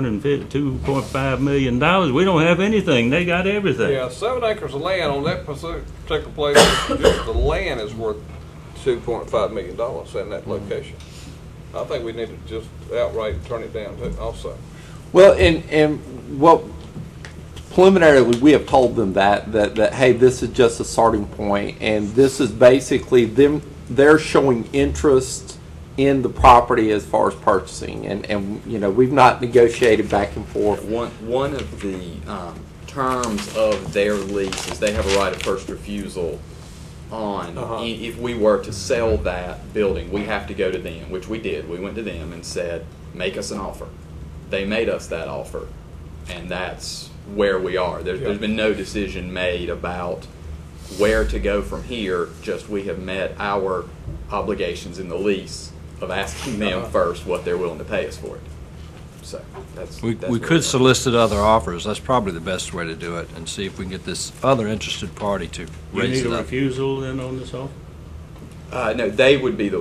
$2.5 million, we don't have anything. They got everything. Yeah, 7 acres of land on that particular place, just the land is worth $2.5 million in that location. I think we need to just outright turn it down too, also. Well, and what preliminarily we have told them that hey, this is just a starting point, and this is basically they're showing interest in the property as far as purchasing, and you know, we've not negotiated back and forth. One of the terms of their lease is they have a right of first refusal on if we were to sell that building. We have to go to them, which we did. We went to them and said, make us an offer. They made us that offer, and that's where we are. There's been no decision made about where to go from here, just we have met our obligations in the lease of asking them first what they're willing to pay us for it. So that's We where could are. solicit other offers. That's probably the best way to do it, and see if we can get this other interested party to You raise need it a up. refusal then on this offer? No, they would be the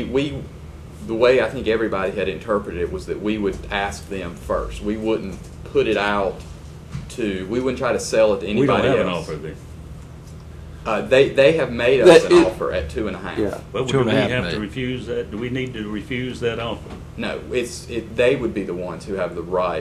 way I think everybody had interpreted it was that we would ask them first. We wouldn't put it out we wouldn't try to sell it to anybody We don't have else. an offer then. They have made us an offer at 2.5. Yeah. Well, do we have to refuse that? Do we need to refuse that offer? No, they would be the ones who have the right.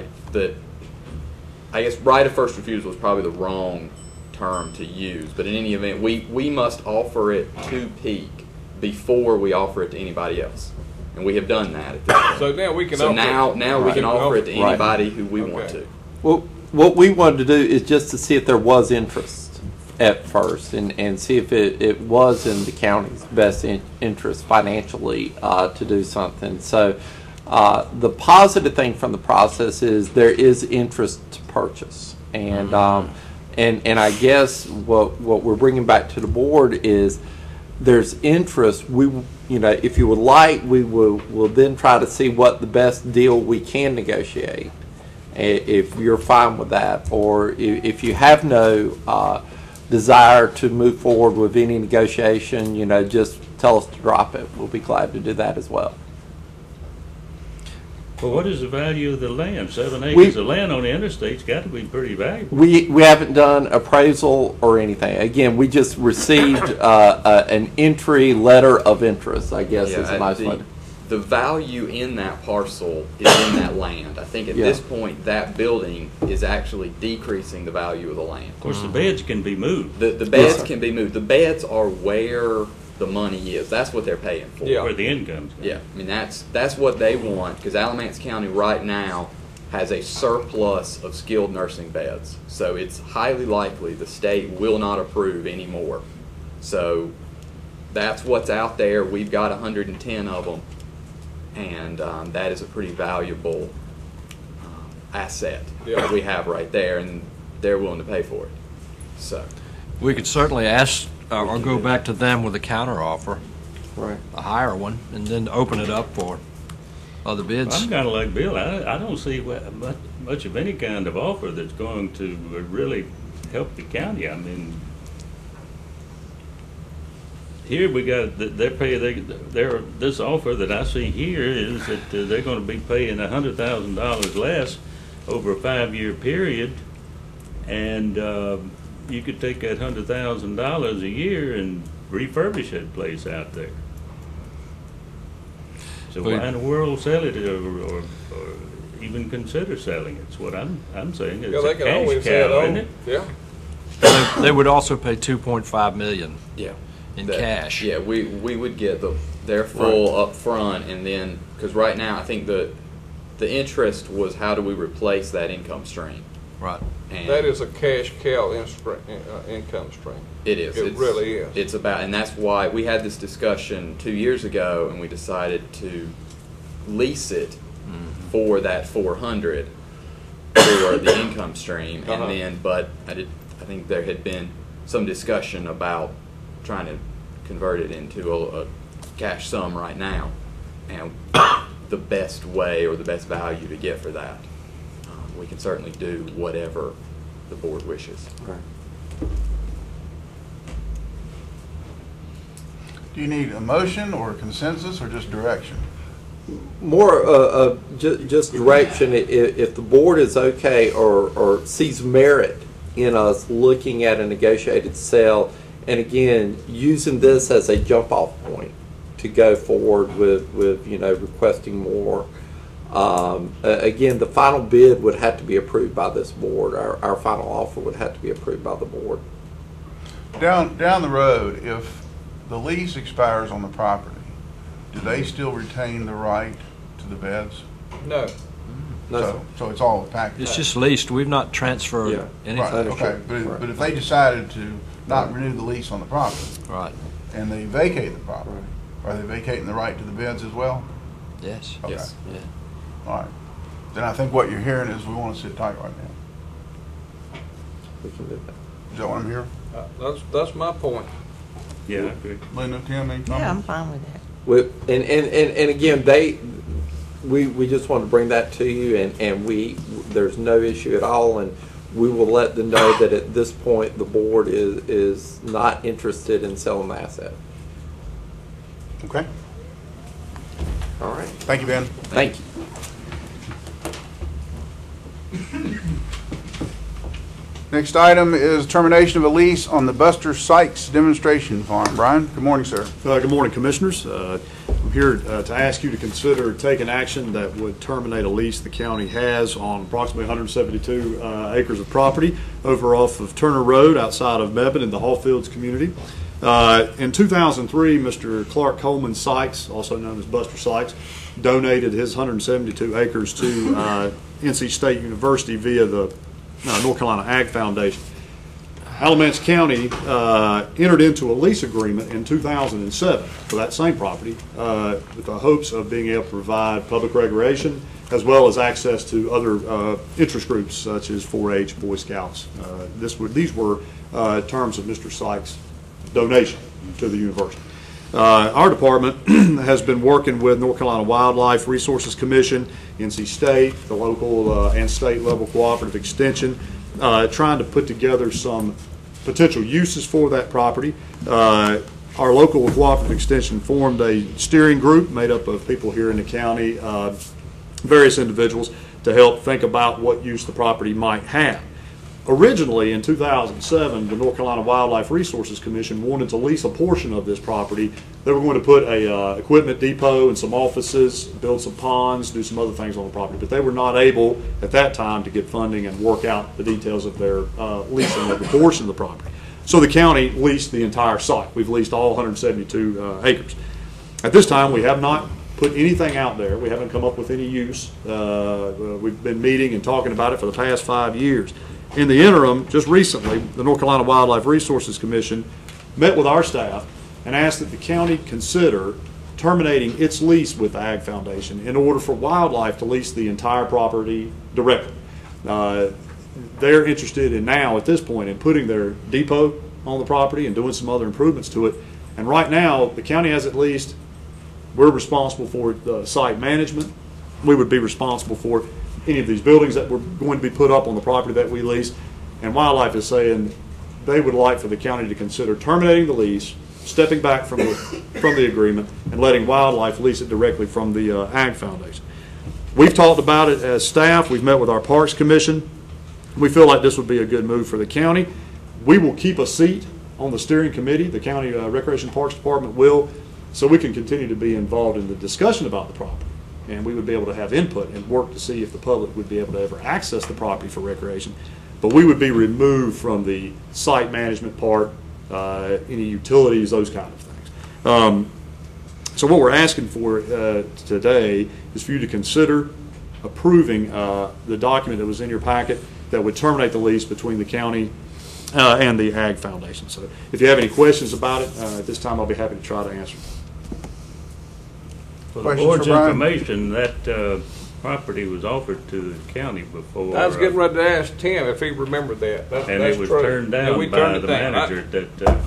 I guess right of first refusal is probably the wrong term to use, but in any event, we must offer it to Peak before we offer it to anybody else, and we have done that at this point. So now we can So offer now we can offer it to anybody who we want Okay. to. Well, what we wanted to do is just to see if there was interest at first, and see if it was in the county's best interest financially to do something. So the positive thing from the process is there is interest to purchase, and I guess what we're bringing back to the board is there's interest. We, you know, if you would like, we'll then try to see what the best deal we can negotiate, if you're fine with that, or if you have no desire to move forward with any negotiation, you know, just tell us to drop it. We'll be glad to do that as well. Well, what is the value of the land? 7 acres of land on the interstate's got to be pretty valuable. We haven't done appraisal or anything. Again, we just received an entry letter of interest, I guess is a nice way. the value in that parcel is in that land. I think at this point, that building is actually decreasing the value of the land. Of course, the beds can be moved. The beds can be moved. The beds are where the money is. That's what they're paying for. Where the income's going. Yeah, I mean, that's what they want, because Alamance County right now has a surplus of skilled nursing beds. So it's highly likely the state will not approve any more. So that's what's out there. We've got 110 of them, and that is a pretty valuable asset that we have right there, and they're willing to pay for it. So We could certainly ask or go back to them with a counter offer, Right. a higher one, and then open it up for other bids. I'm kind of like Bill. I don't see much of any kind of offer that's going to really help the county. I mean, here we got this offer that I see here is that they're going to be paying $100,000 less over a 5-year period, and you could take that $100,000 a year and refurbish that place out there. So why in the world sell it or even consider selling it? It's what I'm saying. It's They a can always cash add cow, on. isn't it? Yeah. They would also pay $2.5 million yeah, in cash. Yeah, we would get their full up front, and then, because right now I think the interest was how do we replace that income stream. Right. And That is a cash cow income stream. It is. It really is. It's about, and that's why we had this discussion 2 years ago, and we decided to lease it for that 400 for the income stream, and then, but I think there had been some discussion about trying to convert it into a cash sum right now, and the best way or the best value to get for that. We can certainly do whatever the board wishes. Right. Do you need a motion or a consensus or just direction? More just direction, if the board is okay or sees merit in us looking at a negotiated sale, and again, using this as a jump-off point to go forward with requesting more. Again, the final bid would have to be approved by this board. Our final offer would have to be approved by the board. Down the road, if the lease expires on the property, do they still retain the right to the beds? No. So it's all a package? It's just leased. We've not transferred anything. Right, okay, but if they decided to not renew the lease on the property, Right. and they vacate the property, are they vacating the right to the beds as well? Yes. Okay. Yes. Yeah. All right. Then I think what you're hearing is we want to sit tight right now. We can do that. Is that what I'm hearing? That's my point. Yeah, I agree. Linda, Tim, any Yeah, I'm comments? fine with that. And again, we just want to bring that to you, and there's no issue at all, and we will let them know that at this point the board is not interested in selling the asset. Okay. All right. Thank you, Ben. Thank you. Next item is termination of a lease on the Buster Sykes demonstration farm. Brian, good morning, sir. Good morning, Commissioners. I'm here to ask you to consider taking action that would terminate a lease the county has on approximately 172 acres of property over off of Turner Road outside of Mebane in the Hallfields community. In 2003, Mr. Clark Coleman Sykes, also known as Buster Sykes, donated his 172 acres to NC State University via the North Carolina Ag Foundation. Alamance County entered into a lease agreement in 2007 for that same property with the hopes of being able to provide public recreation as well as access to other interest groups such as 4-H, Boy Scouts. These were terms of Mr. Sykes' donation to the university. Our department has been working with North Carolina Wildlife Resources Commission, NC State, the local and state level cooperative extension, trying to put together some potential uses for that property. Our local cooperative extension formed a steering group made up of people here in the county, various individuals, to help think about what use the property might have. Originally, in 2007, the North Carolina Wildlife Resources Commission wanted to lease a portion of this property. They were going to put a equipment depot and some offices, build some ponds, do some other things on the property. But they were not able at that time to get funding and work out the details of their leasing of the portion of the property. So the county leased the entire site. We've leased all 172 acres. At this time, we have not put anything out there. We haven't come up with any use. We've been meeting and talking about it for the past 5 years. In the interim, just recently, the North Carolina Wildlife Resources Commission met with our staff and asked that the county consider terminating its lease with the Ag Foundation in order for Wildlife to lease the entire property directly. They're interested in now, at this point, in putting their depot on the property and doing some other improvements to it. And right now, the county has it leased. We're responsible for the site management. We would be responsible for any of these buildings that were going to be put up on the property that we lease. And Wildlife is saying they would like for the county to consider terminating the lease, stepping back from the agreement, and letting Wildlife lease it directly from the Ag Foundation. We've talked about it as staff. We've met with our Parks Commission. We feel like this would be a good move for the county. We will keep a seat on the steering committee. The county Recreation Parks Department will, so we can continue to be involved in the discussion about the property. And we would be able to have input and work to see if the public would be able to ever access the property for recreation. But we would be removed from the site management part, any utilities, those kind of things. So what we're asking for today is for you to consider approving the document that was in your packet that would terminate the lease between the county and the Ag Foundation. So if you have any questions about it, at this time I'll be happy to try to answer. For the board's information, that property was offered to the county before. I was getting ready to ask Tim if he remembered that. And it was turned down by the manager that...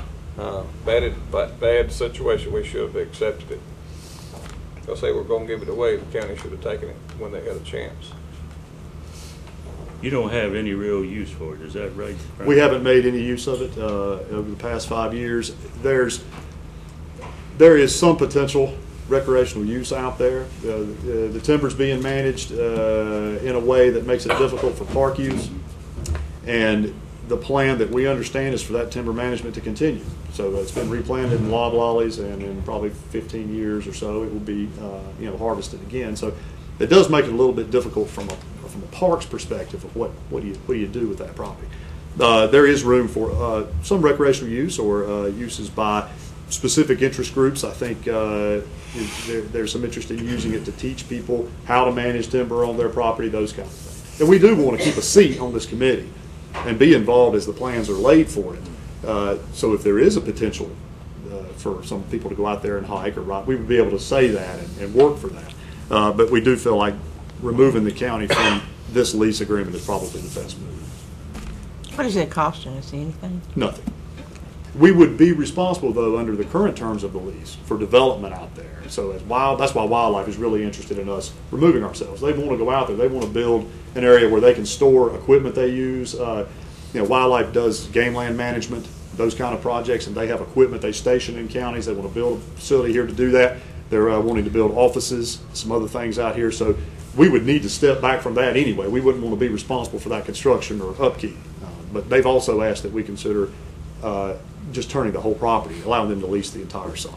bad situation. We should have accepted it. They'll say we're going to give it away. The county should have taken it when they had a chance. You don't have any real use for it, is that right? We haven't made any use of it over the past 5 years. There is some potential recreational use out there. The timber's being managed in a way that makes it difficult for park use, and the plan that we understand is for that timber management to continue. So it's been replanted in loblollies, and in probably 15 years or so it will be harvested again. So it does make it a little bit difficult from a parks perspective of what do you do with that property. There is room for some recreational use or uses by specific interest groups. I think there's some interest in using it to teach people how to manage timber on their property, those kind of things. And we do want to keep a seat on this committee and be involved as the plans are laid for it. So if there is a potential for some people to go out there and hike or ride, we would be able to say that and work for that. But we do feel like removing the county from this lease agreement is probably the best move. What is it costing us, anything? Nothing. We would be responsible, though, under the current terms of the lease for development out there. So that's why Wildlife is really interested in us removing ourselves. They want to go out there. They want to build an area where they can store equipment they use. Wildlife does game land management, those kind of projects, and they have equipment they station in counties. They want to build a facility here to do that. They're wanting to build offices, some other things out here. So we would need to step back from that anyway. We wouldn't want to be responsible for that construction or upkeep. But they've also asked that we consider just turning the whole property, allowing them to lease the entire site.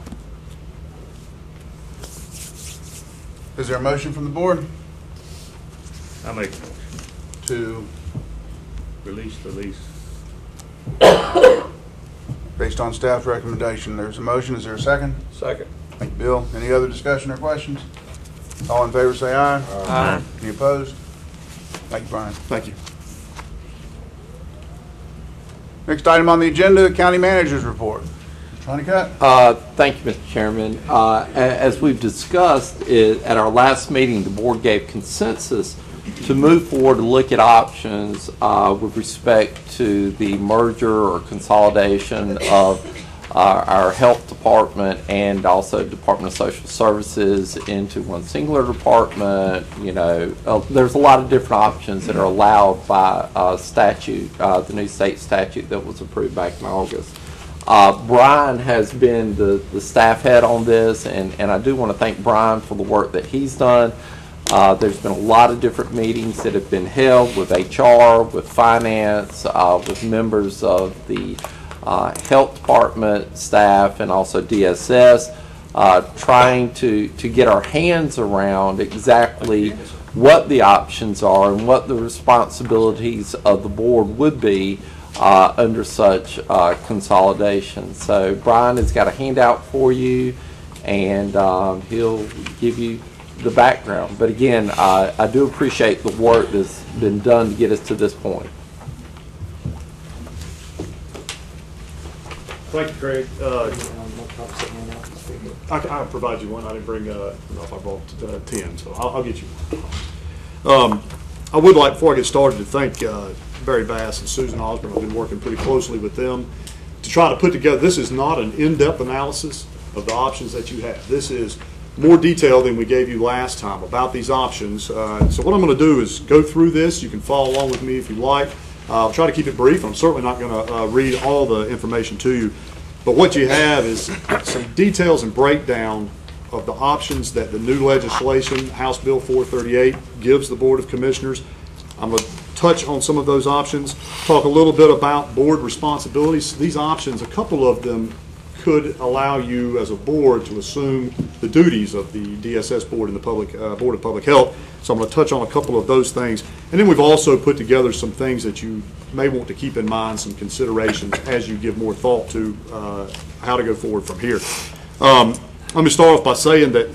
Is there a motion from the board I make to, release the lease. based on staff's recommendation? There's a motion. Is there a second? Second. Thank you, Bill. Any other discussion or questions? All in favor say aye. Aye. Any opposed? Thank you, Brian. Thank you. Next item on the agenda, County Manager's Report. Mr. Honeycutt? Thank you, Mr. Chairman. As we've discussed at our last meeting, the board gave consensus to move forward to look at options with respect to the merger or consolidation of our health department and also Department of Social Services into one singular department. There's a lot of different options that are allowed by statute, the new state statute that was approved back in August. Brian has been the staff head on this, and I do want to thank Brian for the work that he's done. There's been a lot of different meetings that have been held with HR, with finance, with members of the health department staff, and also DSS, trying to get our hands around exactly what the options are and what the responsibilities of the board would be under such consolidation. So Brian has got a handout for you, and he'll give you the background. But again, I do appreciate the work that's been done to get us to this point. Thank you, Craig. I'll provide you one. I didn't bring, I don't know if I brought 10, so I'll get you one. I would like, before I get started, to thank Barry Bass and Susan Osborne. I've been working pretty closely with them to try to put together, this is not an in-depth analysis of the options that you have. This is more detail than we gave you last time about these options. So what I'm going to do is go through this. You can follow along with me if you like. I'll try to keep it brief. I'm certainly not going to read all the information to you. But what you have is some details and breakdown of the options that the new legislation, House Bill 438, gives the Board of Commissioners. I'm going to touch on some of those options, talk a little bit about board responsibilities. These options, a couple of them could allow you as a board to assume the duties of the DSS board and the Board of Public Health. So I'm going to touch on a couple of those things. And then we've also put together some things that you may want to keep in mind, some considerations as you give more thought to how to go forward from here. Let me start off by saying that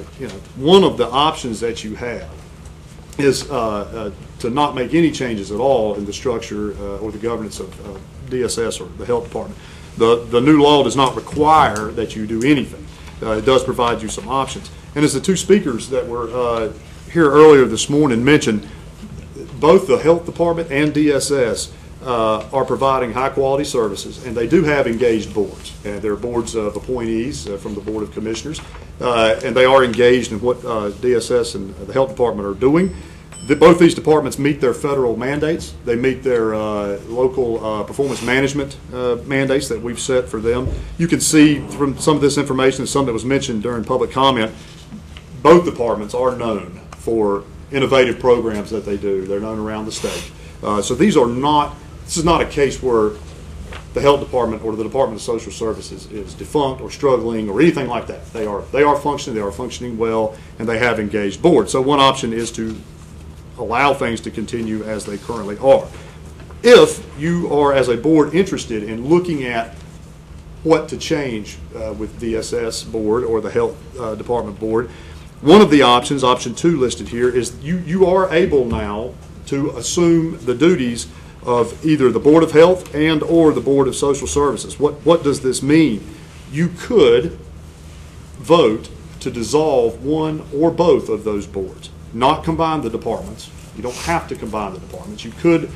one of the options that you have is to not make any changes at all in the structure or the governance of DSS or the health department. The new law does not require that you do anything. It does provide you some options. And as the two speakers that were here earlier this morning mentioned, both the health department and DSS are providing high quality services, and they do have engaged boards. And they're boards of appointees from the Board of Commissioners, and they are engaged in what DSS and the health department are doing. Both these departments meet their federal mandates. They meet their local performance management mandates that we've set for them. You can see from some of this information and some that was mentioned during public comment, both departments are known for innovative programs that they do. They're known around the state. So this is not a case where the health department or the Department of Social Services is defunct or struggling or anything like that. They are functioning well, and they have engaged boards. So one option is to allow things to continue as they currently are. If you are, as a board, interested in looking at what to change with DSS board or the health department board, one of the options, option 2 listed here, is you are able now to assume the duties of either the Board of Health and or the Board of Social Services. What does this mean? You could vote to dissolve one or both of those boards, not combine the departments. You don't have to combine the departments. You could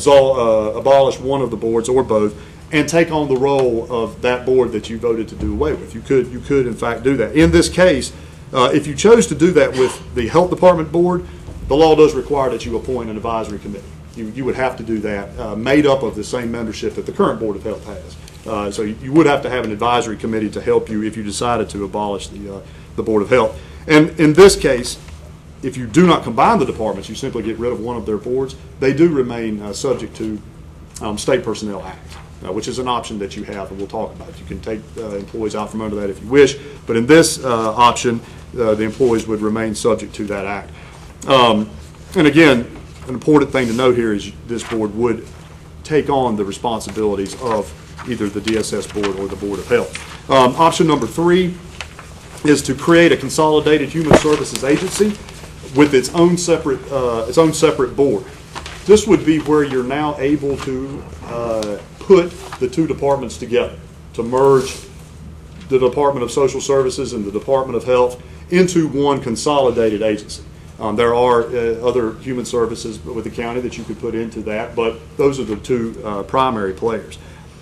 abolish one of the boards or both and take on the role of that board that you voted to do away with. You could in fact do that. In this case, if you chose to do that with the health department board, the law does require that you appoint an advisory committee. You would have to do that, made up of the same membership that the current Board of Health has. So you would have to have an advisory committee to help you if you decided to abolish the Board of Health. And in this case, if you do not combine the departments, you simply get rid of one of their boards, they do remain subject to State Personnel Act, which is an option that you have, and we'll talk about it. You can take employees out from under that if you wish, but in this option, the employees would remain subject to that act. And again, an important thing to note here is this board would take on the responsibilities of either the DSS board or the Board of Health. Option number 3 is to create a consolidated human services agency with its own separate board. This would be where you're now able to put the two departments together, to merge the Department of Social Services and the Department of Health into one consolidated agency. There are other human services with the county that you could put into that, but those are the two primary players.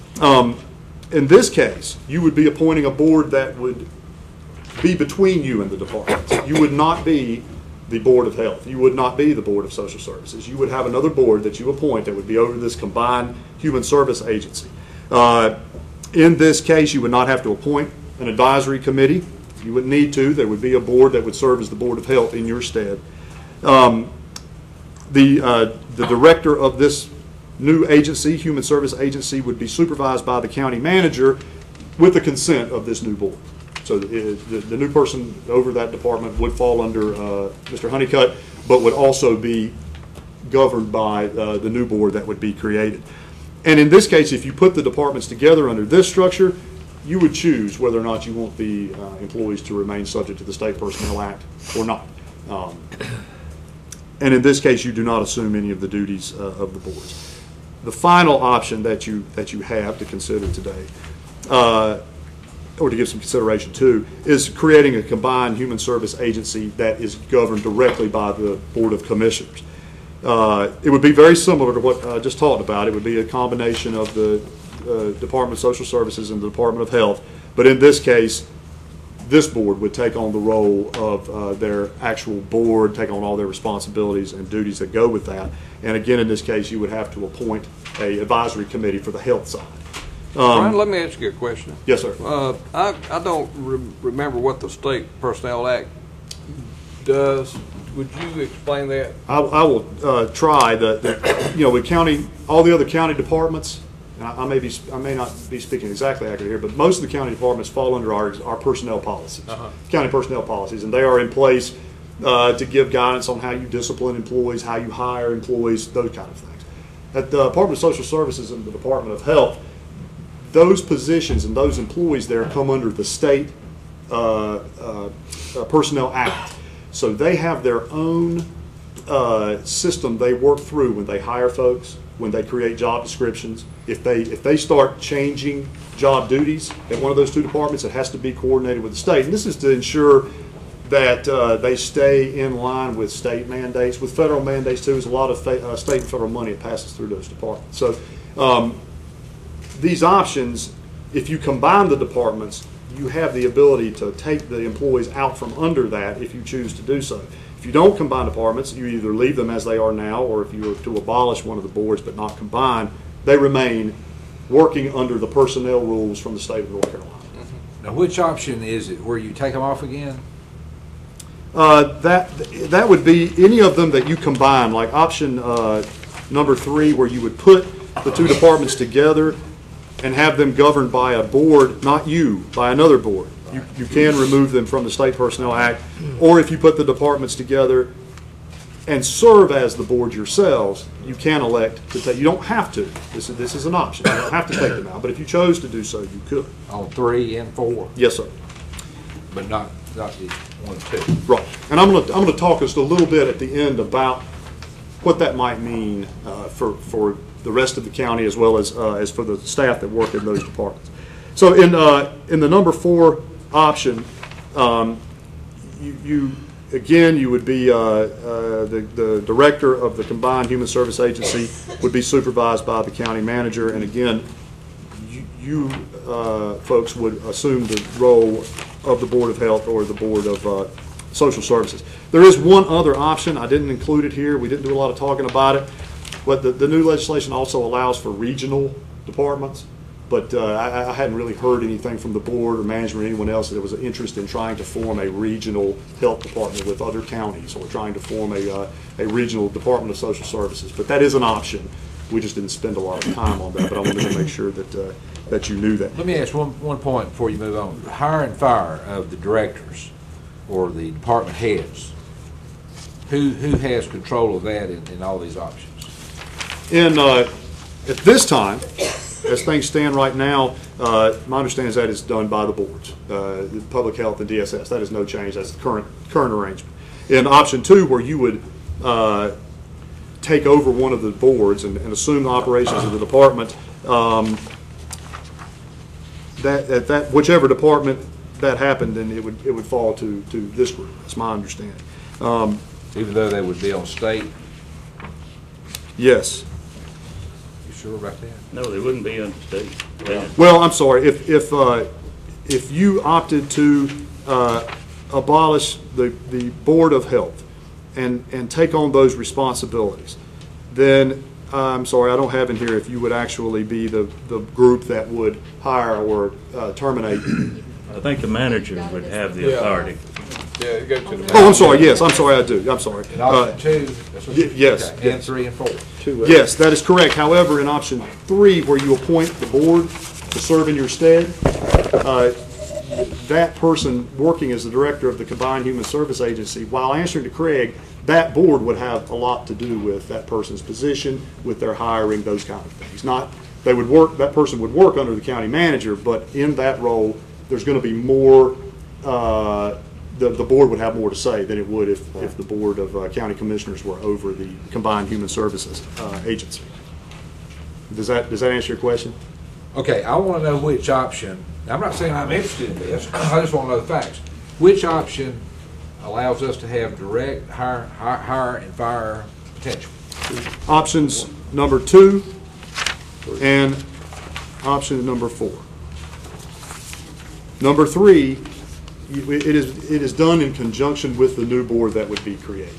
In this case, you would be appointing a board that would be between you and the departments. You would not be the Board of Health. You would not be the Board of Social Services. You would have another board that you appoint that would be over this combined human service agency. In this case, you would not have to appoint an advisory committee. You wouldn't need to. There would be a board that would serve as the Board of Health in your stead. The director of this new agency, Human Service Agency, would be supervised by the county manager with the consent of this new board. So the new person over that department would fall under Mr. Honeycutt, but would also be governed by the new board that would be created. And in this case, if you put the departments together under this structure, you would choose whether or not you want the employees to remain subject to the State Personnel Act or not. And in this case, you do not assume any of the duties of the boards. The final option that you have to consider today, or to give some consideration to, is creating a combined human service agency that is governed directly by the Board of Commissioners. It would be very similar to what I just talked about. It would be a combination of the Department of Social Services and the Department of Health, but in this case, this board would take on the role of their actual board, take on all their responsibilities and duties that go with that. And again, in this case, you would have to appoint an advisory committee for the health side. Brian, let me ask you a question. Yes, sir. I don't remember what the State Personnel Act does. Would you explain that? I will try. With county, all the other county departments, and I may not be speaking exactly accurate here, but most of the county departments fall under our personnel policies, county personnel policies, and they are in place to give guidance on how you discipline employees, how you hire employees, those kind of things. At the Department of Social Services and the Department of Health, those positions and those employees there come under the State Personnel Act. So they have their own system they work through when they hire folks, when they create job descriptions. If they start changing job duties at one of those two departments, it has to be coordinated with the state. And this is to ensure that they stay in line with state mandates, with federal mandates too. There's a lot of state and federal money that passes through those departments. So these options, if you combine the departments, you have the ability to take the employees out from under that if you choose to do so. If you don't combine departments, you either leave them as they are now, or if you were to abolish one of the boards but not combine, they remain working under the personnel rules from the state of North Carolina. Now, which option is it? Where you take them off again? That would be any of them that you combine, like option number 3, where you would put the two departments together and have them governed by a board, not you, by another board. You can remove them from the State Personnel Act, or if you put the departments together and serve as the board yourselves, you can elect to take. You don't have to. This is an option. You don't have to take them out, but if you chose to do so, you could. On 3 and 4? Yes, sir. But not the 1 and 2. Right. And I'm going to talk just a little bit at the end about what that might mean for the rest of the county, as well as for the staff that work in those departments. So in the number 4 option, you would be the director of the combined human service agency would be supervised by the county manager, and again, you folks would assume the role of the Board of Health or the Board of Social Services. There is one other option. I didn't include it here. We didn't do a lot of talking about it. But the new legislation also allows for regional departments. But I hadn't really heard anything from the board or management or anyone else that there was an interest in trying to form a regional health department with other counties, or trying to form a regional Department of Social Services. But that is an option. We just didn't spend a lot of time on that, but I wanted to make sure that you knew that. Let me ask one point before you move on. Hire and fire of the directors or the department heads, who has control of that in all these options? At this time, as things stand right now, my understanding is that it's done by the boards, Public Health and DSS. That is no change. That's the current arrangement. In option 2, where you would take over one of the boards and assume the operations of the department, whichever department that happened, then it would fall to this group. That's my understanding. Even though they would be on state? Yes. You sure about that? No, they wouldn't be on state. Well, I'm sorry. If you opted to abolish the Board of Health and take on those responsibilities, then I'm sorry, I don't have in here if you would actually be the group that would hire or terminate. I think the manager would have the authority. Yeah, you go to the. Oh, I'm sorry, yes, I'm sorry, I do, I'm sorry. In option two, that's what yes, okay, and yes. 3 and 4. Yes, that is correct. However, in option 3, where you appoint the board to serve in your stead, that person working as the director of the Combined Human Service Agency, while answering to Craig, that board would have a lot to do with that person's position, with their hiring, those kind of things. That person would work under the county manager, but in that role, there's going to be more, the board would have more to say than it would if the board of county commissioners were over the Combined Human Services Agency. Does that answer your question? Okay, I want to know which option. I'm not saying I'm interested in this. I just want to know the facts. Which option allows us to have direct hire and fire potential? Options number 2 and option number 4. Number 3, it is done in conjunction with the new board that would be created.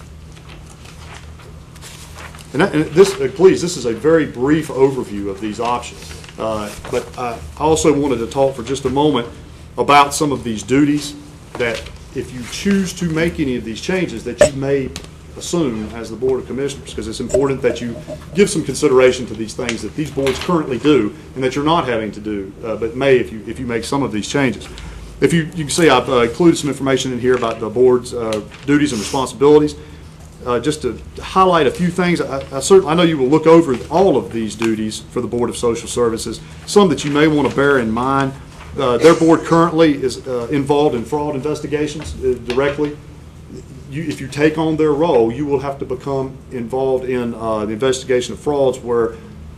And please, this is a very brief overview of these options. But I also wanted to talk for just a moment about some of these duties that if you choose to make any of these changes that you may assume as the Board of Commissioners, because it's important that you give some consideration to these things that these boards currently do and that you're not having to do, but may if you make some of these changes. If you can see, I've included some information in here about the board's duties and responsibilities. Just to highlight a few things, I know you will look over all of these duties for the Board of Social Services. Some that you may want to bear in mind. Their board currently is involved in fraud investigations directly. If you take on their role, you will have to become involved in the investigation of frauds, where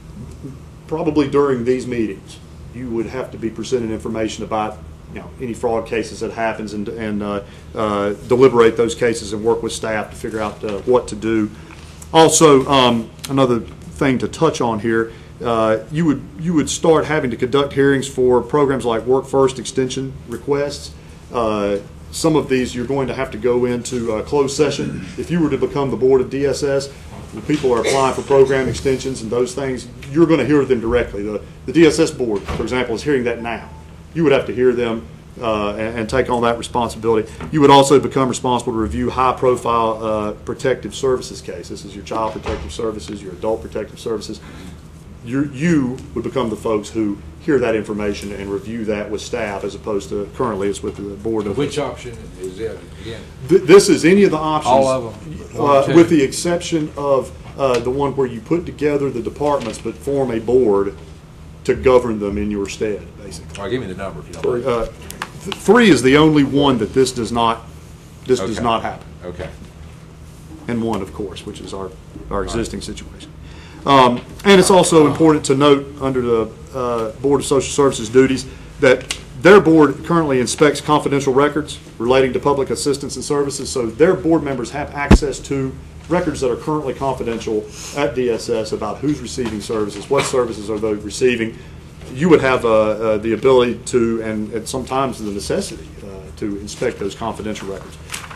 probably during these meetings you would have to be presenting information about any fraud cases that happens and deliberate those cases and work with staff to figure out what to do. Also, another thing to touch on here, you would start having to conduct hearings for programs like Work First extension requests. Some of these you're going to have to go into a closed session. If you were to become the board of DSS, when people are applying for program extensions and those things, you're going to hear them directly. The DSS board, for example, is hearing that now. You would have to hear them and take on that responsibility. You would also become responsible to review high-profile protective services cases. This is your child protective services, your adult protective services. You would become the folks who hear that information and review that with staff, as opposed to currently it's with the board. Which option is it again? This is any of the options. All of them? With the exception of the one where you put together the departments but form a board to govern them in your stead, basically. All right, give me the number if you don't mind. 3 is the only one that this does not happen. Okay. And 1, of course, which is our existing situation. And it's also important to note under the Board of Social Services duties that their board currently inspects confidential records relating to public assistance and services, so their board members have access to records that are currently confidential at DSS about who's receiving services, what services are they receiving. You would have the ability to, and sometimes the necessity, to inspect those confidential records.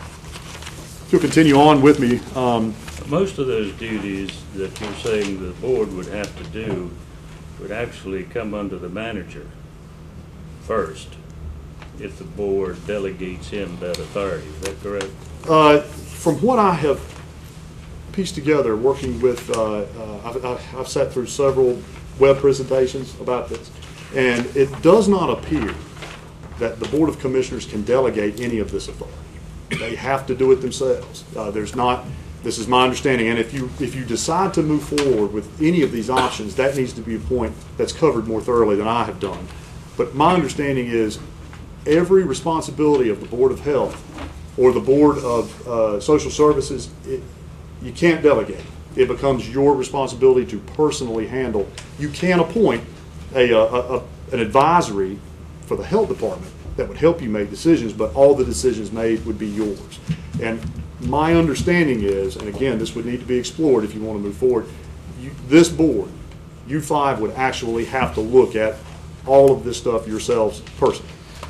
If you'll continue on with me. Most of those duties that you're saying the board would have to do would actually come under the manager first, if the board delegates him that authority. Is that correct? From what I have pieced together working with, I've sat through several web presentations about this, and it does not appear that the Board of Commissioners can delegate any of this authority. They have to do it themselves. This is my understanding, and if you decide to move forward with any of these options, that needs to be a point that's covered more thoroughly than I have done. But my understanding is every responsibility of the Board of Health or the Board of Social Services, you can't delegate. It becomes your responsibility to personally handle. You can appoint an advisory for the health department that would help you make decisions, but all the decisions made would be yours. And my understanding is, and again, this would need to be explored if you want to move forward, this board, you 5 would actually have to look at all of this stuff yourselves personally.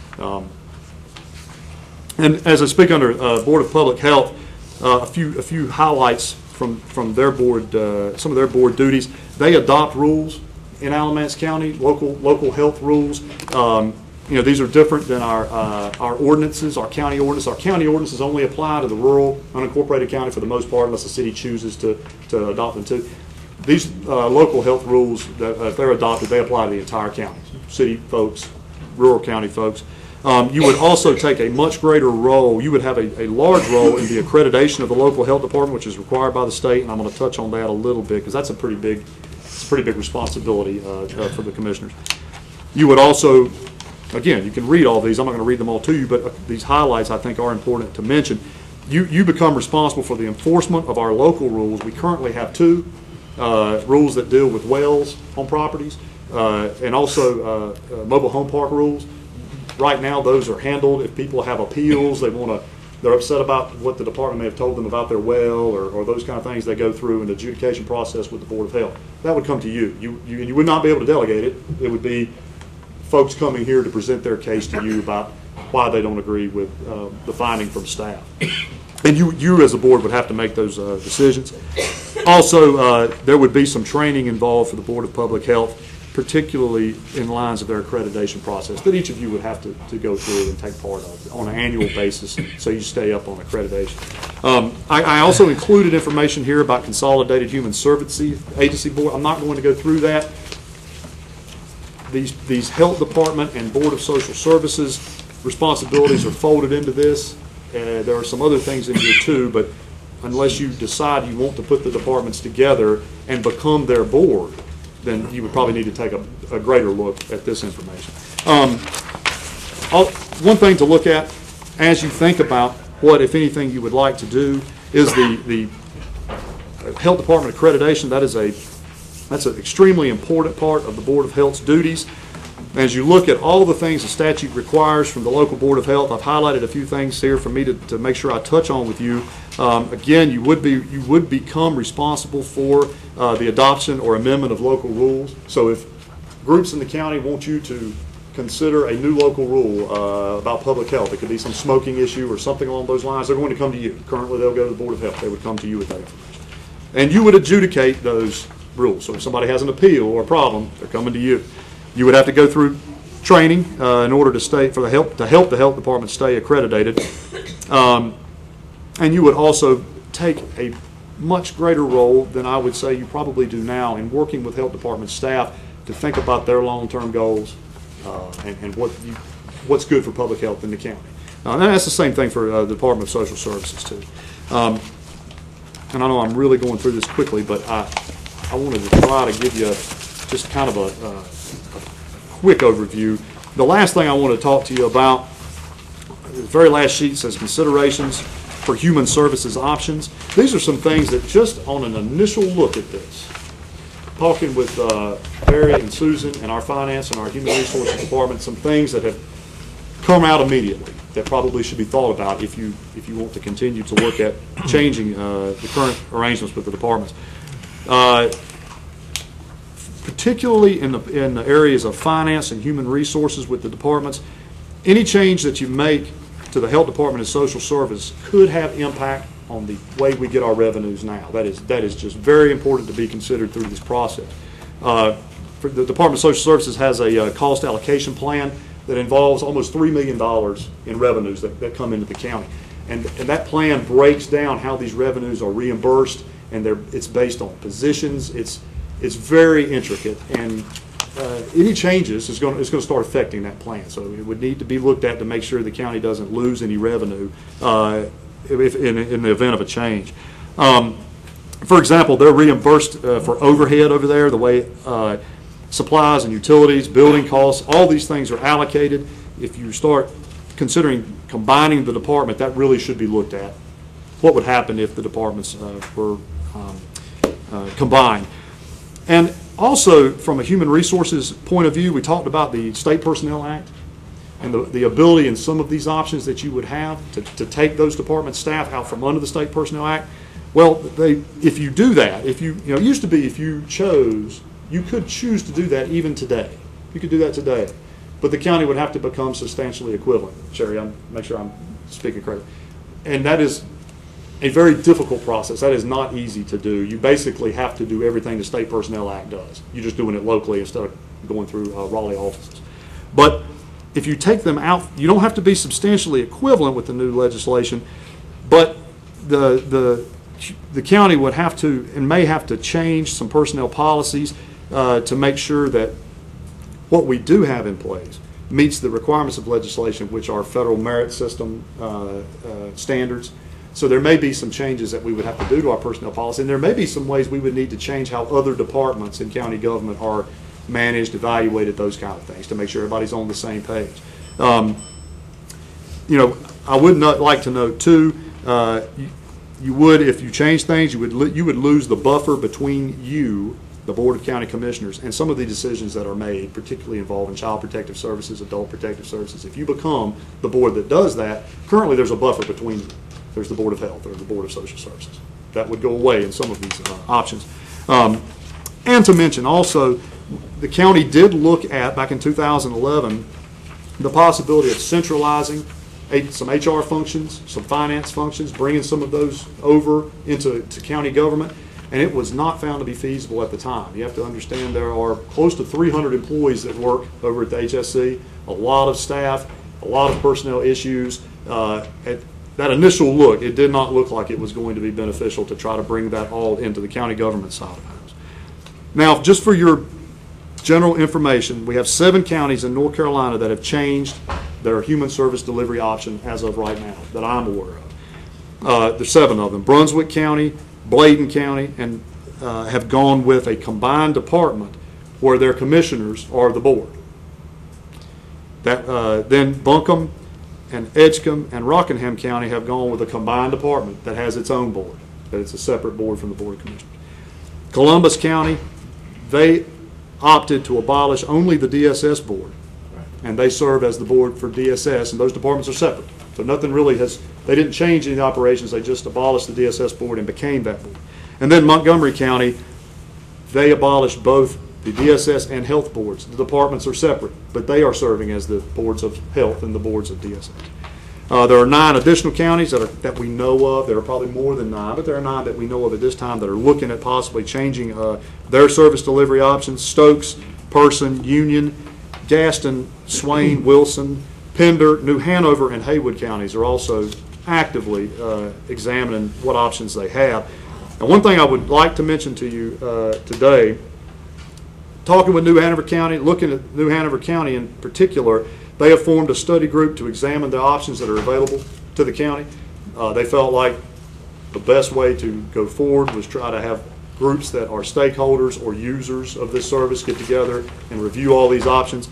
And as I speak under Board of Public Health, a few highlights from their board, some of their board duties. They adopt rules in Alamance County, local health rules. these are different than our ordinances, our county ordinance. Our county ordinances only apply to the rural, unincorporated county for the most part, unless the city chooses to adopt them too. These local health rules, if they're adopted, they apply to the entire county, city folks, rural county folks. You would also take a much greater role. You would have a large role in the accreditation of the local health department, which is required by the state, and I'm going to touch on that a little bit because that's a pretty big responsibility for the commissioners. You would also, again, you can read all these. I'm not going to read them all to you, but these highlights I think are important to mention. You become responsible for the enforcement of our local rules. We currently have 2 rules that deal with wells on properties and also mobile home park rules. Right now, those are handled. If people have appeals, they're upset about what the department may have told them about their well or those kind of things, they go through an adjudication process with the Board of Health. That would come to you. You would not be able to delegate it. It would be folks coming here to present their case to you about why they don't agree with the finding from staff. And you as a board would have to make those decisions. Also, there would be some training involved for the Board of Public Health, particularly in lines of their accreditation process that each of you would have to go through and take part of on an annual basis so you stay up on accreditation. I also included information here about Consolidated Human Services Agency Board. I'm not going to go through that. These health department and Board of Social Services responsibilities are folded into this. There are some other things in here too, but unless you decide you want to put the departments together and become their board, then you would probably need to take a greater look at this information. One thing to look at as you think about what, if anything, you would like to do is the health department accreditation. That's an extremely important part of the Board of Health's duties. As you look at all the things the statute requires from the local Board of Health, I've highlighted a few things here for me to make sure I touch on with you. Again, you would become responsible for the adoption or amendment of local rules. So if groups in the county want you to consider a new local rule about public health, it could be some smoking issue or something along those lines, they're going to come to you. Currently, they'll go to the Board of Health. They would come to you with that information. And you would adjudicate those rules. So if somebody has an appeal or a problem, they're coming to you. You would have to go through training in order to help the health department stay accredited. And you would also take a much greater role than I would say you probably do now in working with health department staff to think about their long-term goals and what's good for public health in the county. And that's the same thing for the Department of Social Services too. And I know I'm really going through this quickly, but I wanted to try to give you just kind of a quick overview. The last thing I want to talk to you about, the very last sheet says considerations for human services options. These are some things that just on an initial look at this, talking with Barry and Susan and our finance and our human resources department, some things that have come out immediately that probably should be thought about if you want to continue to look at changing the current arrangements with the departments. Particularly in the areas of finance and human resources with the departments, any change that you make to the health department and social service could have impact on the way we get our revenues now. That is just very important to be considered through this process. For the Department of Social Services has a cost allocation plan that involves almost $3 million in revenues that come into the county. And that plan breaks down how these revenues are reimbursed, and it's based on positions. It's very intricate, and any changes is going to start affecting that plan. So it would need to be looked at to make sure the county doesn't lose any revenue in the event of a change. For example, they're reimbursed for overhead over there, the way supplies and utilities, building costs, all these things are allocated. If you start considering combining the department, that really should be looked at. What would happen if the departments were combined? And also, from a human resources point of view, we talked about the State Personnel Act and the ability in some of these options that you would have to take those department staff out from under the State Personnel Act. Well, if you do that, it used to be if you chose, you could choose to do that even today. You could do that today. But the county would have to become substantially equivalent. Sherry, make sure I'm speaking correctly. And that is a very difficult process. That is not easy to do. You basically have to do everything the State Personnel Act does. You're just doing it locally instead of going through Raleigh offices. But if you take them out, you don't have to be substantially equivalent with the new legislation, but the county would have to and may have to change some personnel policies to make sure that what we do have in place meets the requirements of legislation, which are federal merit system standards. So there may be some changes that we would have to do to our personnel policy, and there may be some ways we would need to change how other departments in county government are managed, evaluated, those kind of things, to make sure everybody's on the same page. You know, I would not like to note too, you would, if you change things, you would lose the buffer between you, the Board of County Commissioners, and some of the decisions that are made, particularly involving child protective services, adult protective services. If you become the board that does that, currently there's a buffer between you. There's the Board of Health or the Board of Social Services. That would go away in some of these options. And to mention also, the county did look at, back in 2011, the possibility of centralizing some HR functions, some finance functions, bringing some of those over into county government, and it was not found to be feasible at the time. You have to understand there are close to 300 employees that work over at the HSC, a lot of staff, a lot of personnel issues. At that initial look, it did not look like it was going to be beneficial to try to bring that all into the county government side of things. Now, just for your general information, we have 7 counties in North Carolina that have changed their human service delivery option as of right now that I'm aware of. There's 7 of them. Brunswick County, Bladen County, and have gone with a combined department where their commissioners are the board. Then Buncombe and Edgecombe and Rockingham County have gone with a combined department that has its own board, that it's a separate board from the Board of Commissioners. Columbus County, they opted to abolish only the DSS board, and they serve as the board for DSS, and those departments are separate. So nothing really they didn't change any of the operations, they just abolished the DSS board and became that board. And then Montgomery County, they abolished both the DSS and health boards. The departments are separate, but they are serving as the boards of health and the boards of DSS. There are 9 additional counties that we know of. There are probably more than 9, but there are 9 that we know of at this time that are looking at possibly changing their service delivery options. Stokes, Person, Union, Gaston, Swain, Wilson, Pender, New Hanover, and Haywood counties are also actively examining what options they have. And one thing I would like to mention to you today, talking with New Hanover County, looking at New Hanover County in particular, they have formed a study group to examine the options that are available to the county. They felt like the best way to go forward was try to have groups that are stakeholders or users of this service get together and review all these options.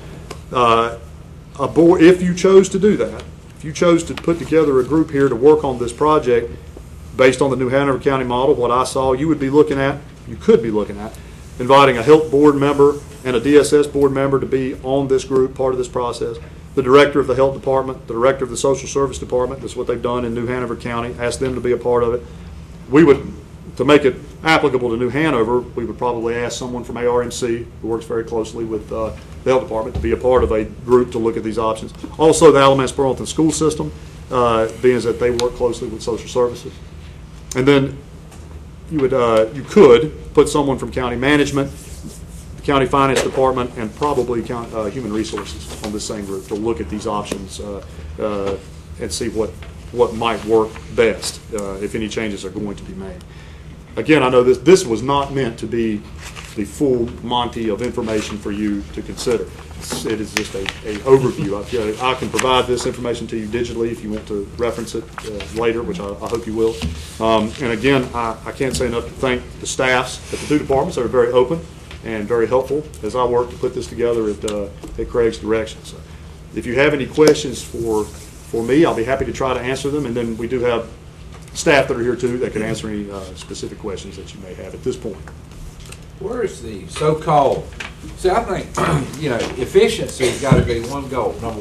A board, if you chose to do that, if you chose to put together a group here to work on this project based on the New Hanover County model, what I saw, you could be looking at inviting a health board member and a DSS board member to be on this group, part of this process. The director of the health department, the director of the social service department, that's what they've done in New Hanover County, ask them to be a part of it. We would, to make it applicable to New Hanover, we would probably ask someone from ARMC, who works very closely with the health department, to be a part of a group to look at these options. Also, the Alamance Burlington school system, being that they work closely with social services. And then you could put someone from county management, the county finance department, and probably human resources on this same group to look at these options and see what might work best if any changes are going to be made. Again, I know this was not meant to be the full Monty of information for you to consider. It is just an overview. I can provide this information to you digitally if you want to reference it later, which I hope you will. And again, I can't say enough to thank the staffs at the 2 departments that are very open and very helpful as I work to put this together at Craig's direction. So if you have any questions for me, I'll be happy to try to answer them. And then we do have staff that are here too that can answer any specific questions that you may have at this point. Where is the so-called, see, I think, efficiency's got to be one goal, number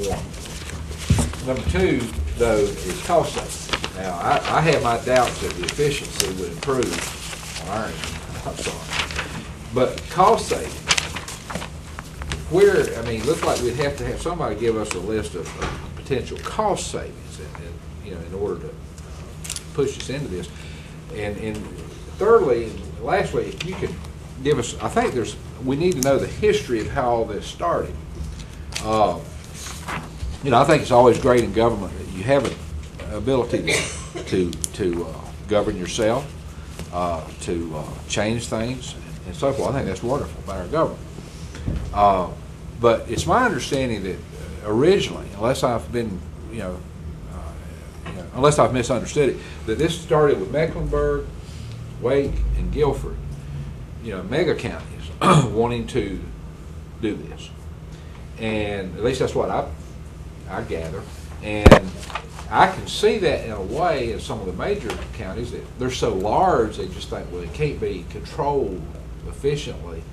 1. Number 2, though, is cost savings. Now, I have my doubts that the efficiency would improve on our end. I'm sorry. But cost savings, looks like we'd have to have somebody give us a list of potential cost savings in order to push us into this. And thirdly, and lastly, if you could give us, I think we need to know the history of how all this started. you know, I think it's always great in government that you have an ability to govern yourself, to change things, and so forth. I think that's wonderful about our government. But it's my understanding that originally, unless I've been, unless I've misunderstood it, that this started with Mecklenburg, Wake, and Guilford, mega counties wanting to do this. And at least that's what I gather. And I can see that in a way in some of the major counties that they're so large, they just think, well, it can't be controlled efficiently,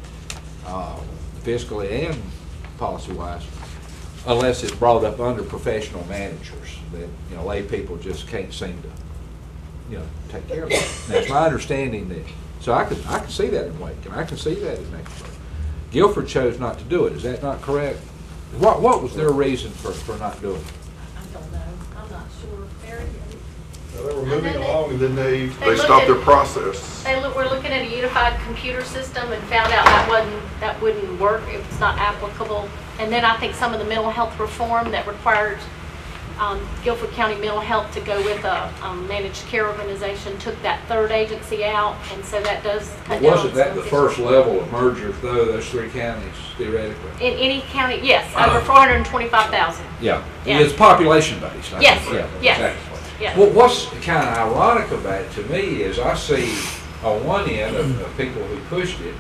fiscally and policy-wise, unless it's brought up under professional managers that, lay people just can't seem to, take care of it. Now, it's my understanding that, so I can see that in Wake, and I can see that in Mecklenburg. Guilford chose not to do it. Is that not correct? What was their reason for not doing it? I don't know. I'm not sure. Barry? Well, they were moving along, and then they They stopped their looked process. We're looking at a unified computer system and found out that wouldn't work. It was not applicable. And then I think some of the mental health reform that required Guilford County Mental Health to go with a managed care organization took that third agency out, and so that does cut down. Wasn't that the first level of mergers, though, those three counties, theoretically? In any county, yes, over 425,000. Yeah. Yeah. It's population-based. Yes, Yeah, yes, exactly. yes. Well, what's kind of ironic about it to me is I see on one end of people who pushed it,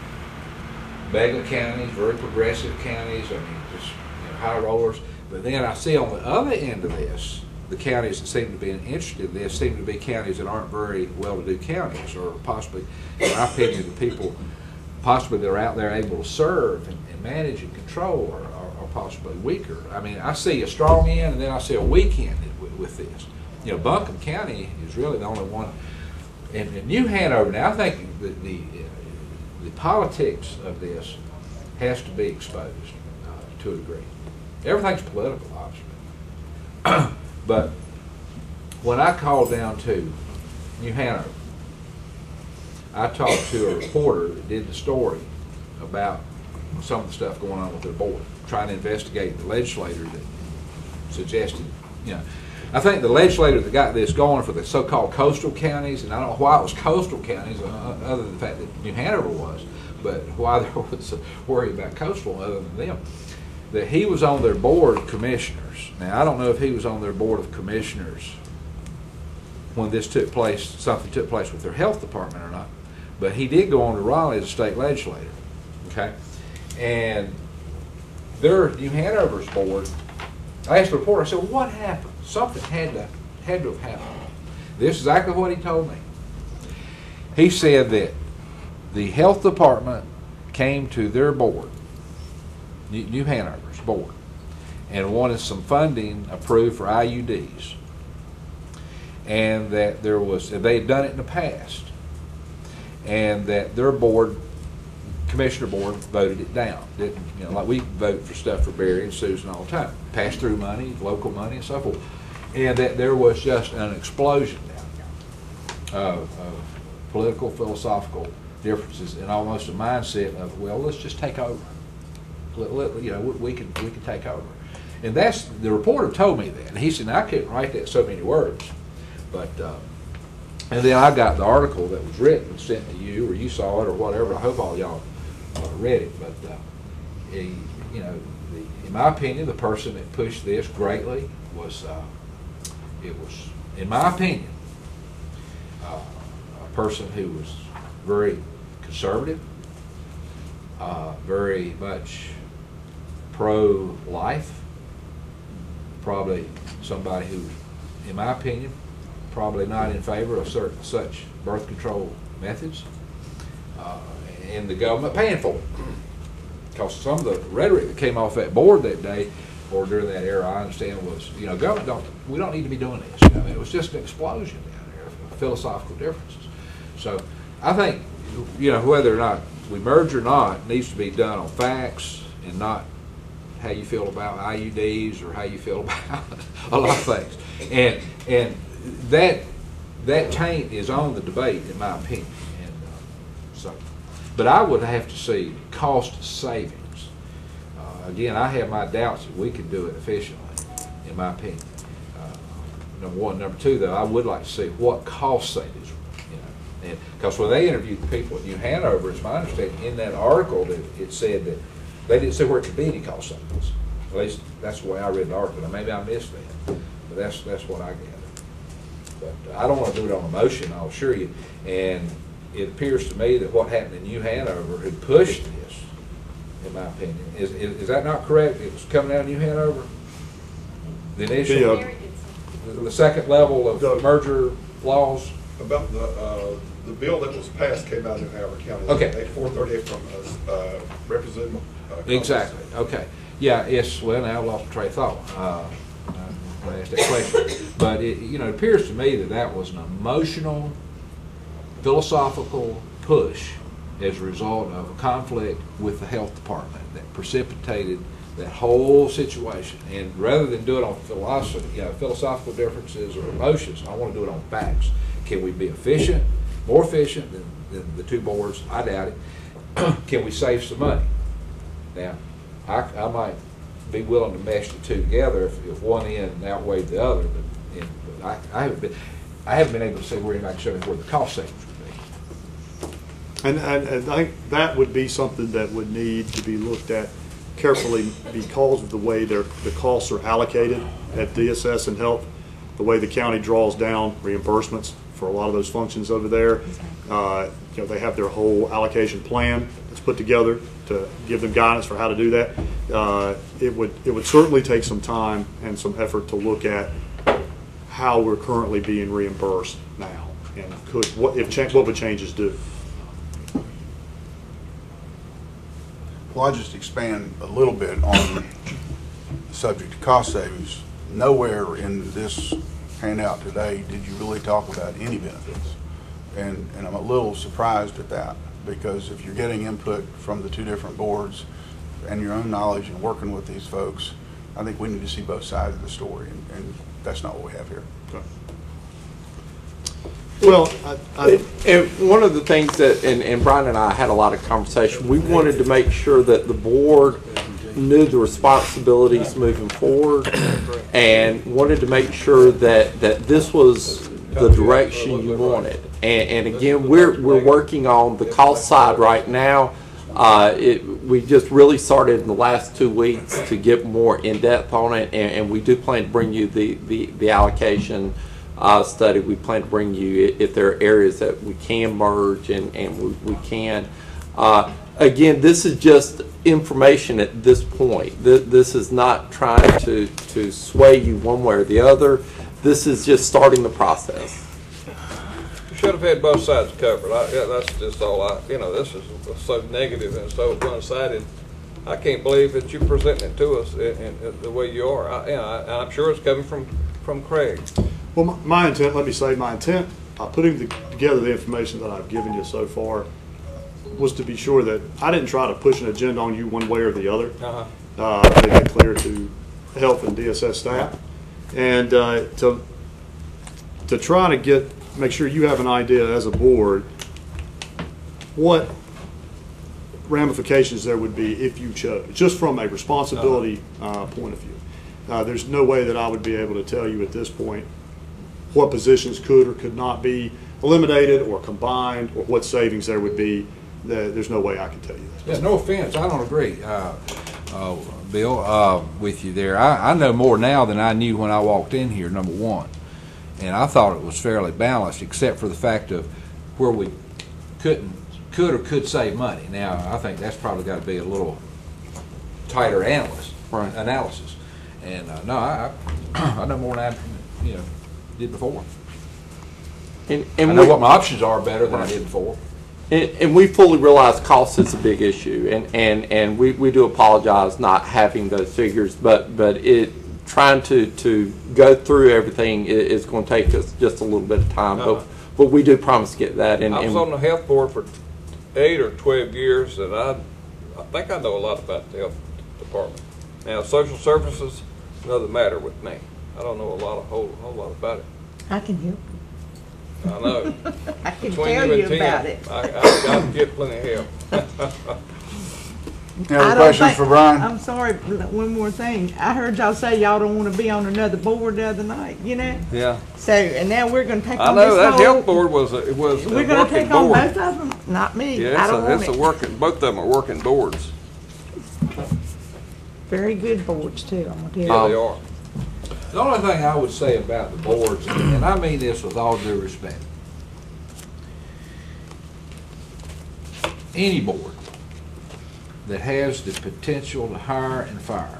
mega counties, very progressive counties, I mean, just high rollers. But then I see on the other end of this, the counties that seem to be interested in this seem to be counties that aren't very well-to-do counties, or possibly, in my opinion, the people possibly that are out there able to serve and manage and control are possibly weaker. I mean, I see a strong end and then I see a weak end with this. Buncombe County is really the only one. And New Hanover, now I think the politics of this has to be exposed to a degree. Everything's political, obviously. But when I called down to New Hanover, I talked to a reporter that did the story about some of the stuff going on with their board, trying to investigate the legislator that suggested, I think the legislator that got this going for the so-called coastal counties, and I don't know why it was coastal counties, other than the fact that New Hanover was, but why there was a worry about coastal other than them, that he was on their board of commissioners. Now, I don't know if he was on their board of commissioners when this took place, something took place with their health department or not, but he did go on to Raleigh as a state legislator, okay? And their New Hanover's board, I asked the reporter, I said, well, what happened? Something had to have happened. This is exactly what he told me. He said that the health department came to their board, New Hanover's board, and wanted some funding approved for IUDs, and that they had done it in the past, and that their board, commissioner board, voted it down. Didn't, like we vote for stuff for Barry and Susan all the time, pass through money, local money, and so forth, and that there was just an explosion of political, philosophical differences, and almost a mindset of, well, let's just take over. We can take over. And that's, the reporter told me that. And he said, I couldn't write that in so many words. But, and then I got the article that was written and sent to you, or you saw it, or whatever. I hope all y'all read it. But, in my opinion, the person that pushed this greatly was, in my opinion, a person who was very conservative, very much pro-life, probably somebody who, in my opinion, probably not in favor of such birth control methods, and the government paying for it. Because some of the rhetoric that came off that board that day, or during that era, I understand was, government we don't need to be doing this. It was just an explosion down there of philosophical differences. So I think, whether or not we merge or not, needs to be done on facts and not how you feel about IUDs or how you feel about a lot of things. And that taint is on the debate, in my opinion. And but I would have to see cost savings. Again, I have my doubts that we can do it efficiently. in my opinion. Number one. Number two, though, I would like to see what cost savings, and because when they interviewed the people at New Hanover, it's my understanding in that article that it said that they didn't say where it could be any cost savings. At least that's the way I read the article. Now, maybe I missed that, but that's what I gathered. But I don't want to do it on emotion, I'll assure you. And it appears to me that what happened in New Hanover had pushed this, in my opinion. Is that not correct? It was coming out of New Hanover? The initial, the second level of merger laws? About the bill that was passed came out of Howard County. Okay. 438 from Representative. Exactly. Okay. Yeah. It's well. Now I've lost my train of thought. When I asked that question, but it appears to me that was an emotional, philosophical push as a result of a conflict with the health department that precipitated that whole situation. And rather than do it on philosophical differences or emotions, I want to do it on facts. Can we be efficient, more efficient than the two boards? I doubt it. Can we save some money? Now, I might be willing to mesh the two together if one end outweighed the other, but I haven't been able to see where anybody showed me where the cost savings would be. And I think that would be something that would need to be looked at carefully because of the way the costs are allocated at DSS and health, the way the county draws down reimbursements for a lot of those functions over there. They have their whole allocation plan that's put together to give them guidance for how to do that. It would certainly take some time and some effort to look at how we're currently being reimbursed now, and what would changes do. Well, I'll just expand a little bit on the subject of cost savings. Nowhere in this handout today did you really talk about any benefits. And I'm a little surprised at that, because if you're getting input from the two different boards and your own knowledge and working with these folks, I think we need to see both sides of the story, and that's not what we have here. Okay. Well, and one of the things that, and Brian and I had a lot of conversation, we wanted to make sure that the board knew the responsibilities moving forward and wanted to make sure that this was the direction you wanted. And again, we're working on the cost side right now. We just really started in the last 2 weeks to get more in depth on it, and we do plan to bring you the allocation study. We plan to bring you if there are areas that we can merge and we can. Again, this is just information at this point. This is not trying to sway you one way or the other. This is just starting the process. You should have had both sides covered. That's just all this is so negative and so one-sided. I can't believe that you're presenting it to us in the way you are. I'm sure it's coming from Craig. Well, my intent, let me say, my intent putting together the information that I've given you so far was to be sure that I didn't try to push an agenda on you one way or the other. Make it clear to health and DSS staff, and to try to make sure you have an idea as a board what ramifications there would be if you chose, just from a responsibility point of view. There's no way that I would be able to tell you at this point what positions could or could not be eliminated or combined, or what savings there would be. There's no way I can tell you that. Yeah, no offense, I don't agree, Bill, with you there. I know more now than I knew when I walked in here, number one. And I thought it was fairly balanced, except for the fact of where we could or could save money. Now, I think that's probably got to be a little tighter analysis. And no, I know more than I did before. And I know what my options are better than I did before. And we fully realize cost is a big issue, and we do apologize not having those figures, but trying to go through everything is going to take us just a little bit of time, but we do promise to get that. I was on the health board for 8 or 12 years, and I think I know a lot about the health department. Now, social services, another matter with me. I don't know a whole lot about it. I can help. I know. I can tell you about it. I get plenty of help. Any other questions for Brian? I'm sorry, one more thing. I heard y'all say y'all don't want to be on another board the other night, you know? Yeah. So, and now we're going to take I on know this that whole... health board was a We're going to working take on board. both of them? Not me. Yeah, I don't want it's a it. working, both of them are working boards. Very good boards, too, I'm going to Yeah, tell they you. are. The only thing I would say about the boards, and I mean this with all due respect, any board that has the potential to hire and fire,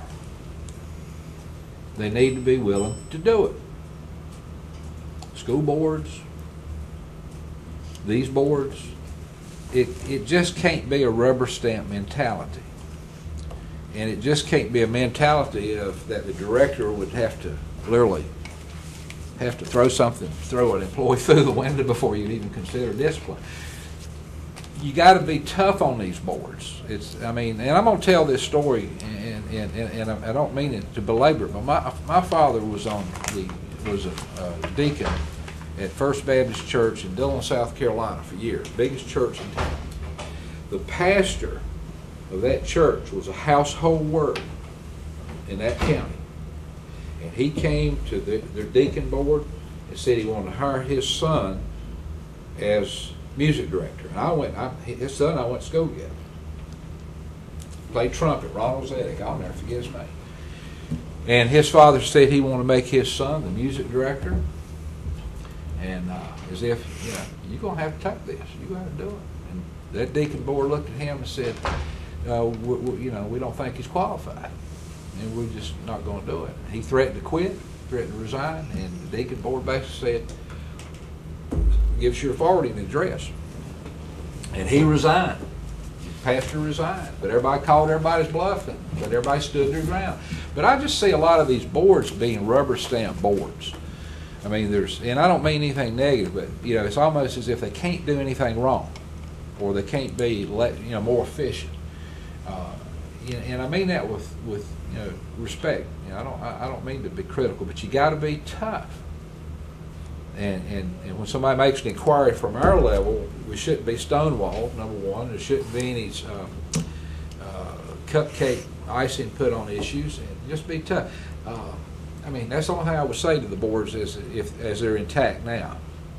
they need to be willing to do it. School boards, these boards, it just can't be a rubber stamp mentality. And it just can't be a mentality of that the director would have to literally have to throw an employee through the window before you'd even consider discipline. You got to be tough on these boards. I mean, and I'm going to tell this story, and I don't mean it to belabor it, but my father was a deacon at First Baptist Church in Dillon, South Carolina for years, biggest church in town. The pastor of that church was a household word in that county. And he came to their deacon board and said he wanted to hire his son as music director. And his son, I went to school together. Played trumpet, Ronald Zedek, I'll never forget his name. And his father said he wanted to make his son the music director. And as if, you're going to have to take this. You got to do it. And that deacon board looked at him and said, we don't think he's qualified, and we're just not going to do it. He threatened to quit, threatened to resign, and the deacon board basically said, give Sheriff Authority an address. And he resigned. The pastor resigned. But everybody called everybody's bluff, but everybody stood their ground. But I just see a lot of these boards being rubber stamp boards. I mean, and I don't mean anything negative, but it's almost as if they can't do anything wrong, or they can't be more efficient. And I mean that with respect. I don't mean to be critical, but you got to be tough. And when somebody makes an inquiry from our level, we shouldn't be stonewalled. Number one, there shouldn't be any cupcake icing put on issues, and just be tough. I mean, that's the only thing I would say to the boards as they're intact now.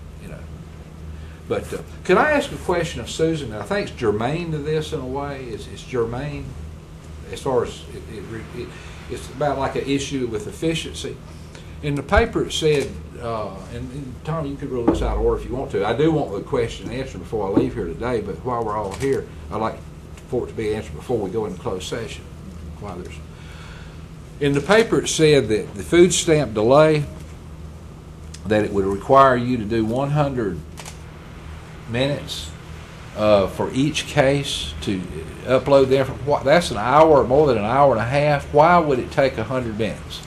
But could I ask a question of Susan? I think it's germane to this in a way. It's germane as far as it's about like an issue with efficiency. In the paper it said, and Tom, you could rule this out of order if you want to. I do want the question answered before I leave here today, but while we're all here, I'd like for it to be answered before we go into closed session. In the paper it said that the food stamp delay, that it would require you to do 100 minutes for each case to upload the information. That's an hour, more than an hour and a half. Why would it take 100 minutes?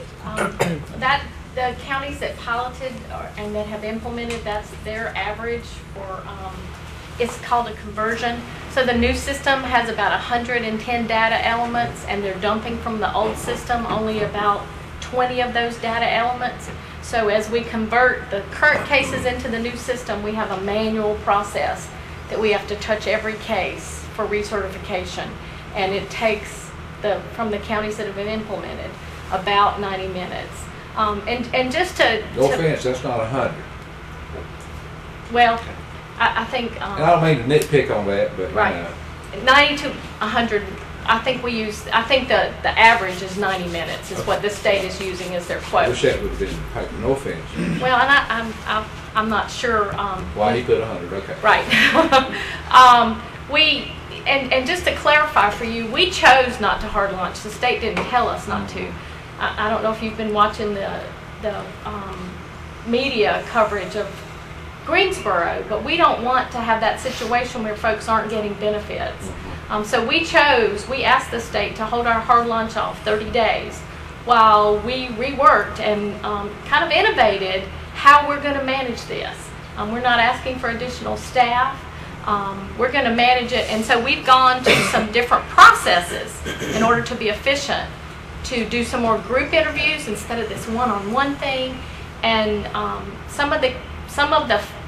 The counties that piloted and that have implemented, that's their average for, it's called a conversion. So the new system has about 110 data elements, and they're dumping from the old system only about 20 of those data elements. So as we convert the current cases into the new system, we have a manual process that we have to touch every case for recertification. And it takes, from the counties that have been implemented, about 90 minutes. And just to... No offense, that's not 100. Well, I think... and I don't mean to nitpick on that, but... Right. 90 to 100, I think the average is 90 minutes is what the state is using as their quote. I wish that would have been paper. No offense. Well, and I'm not sure... why you put 100, okay. Right. And just to clarify for you, we chose not to hard launch. The state didn't tell us not to. I don't know if you've been watching the media coverage of Greensboro, but we don't want to have that situation where folks aren't getting benefits. So we asked the state to hold our hard launch off 30 days while we reworked and kind of innovated how we're going to manage this. We're not asking for additional staff. We're going to manage it, and so we've gone to some different processes in order to be efficient, to do some more group interviews instead of this one-on-one thing, and some of the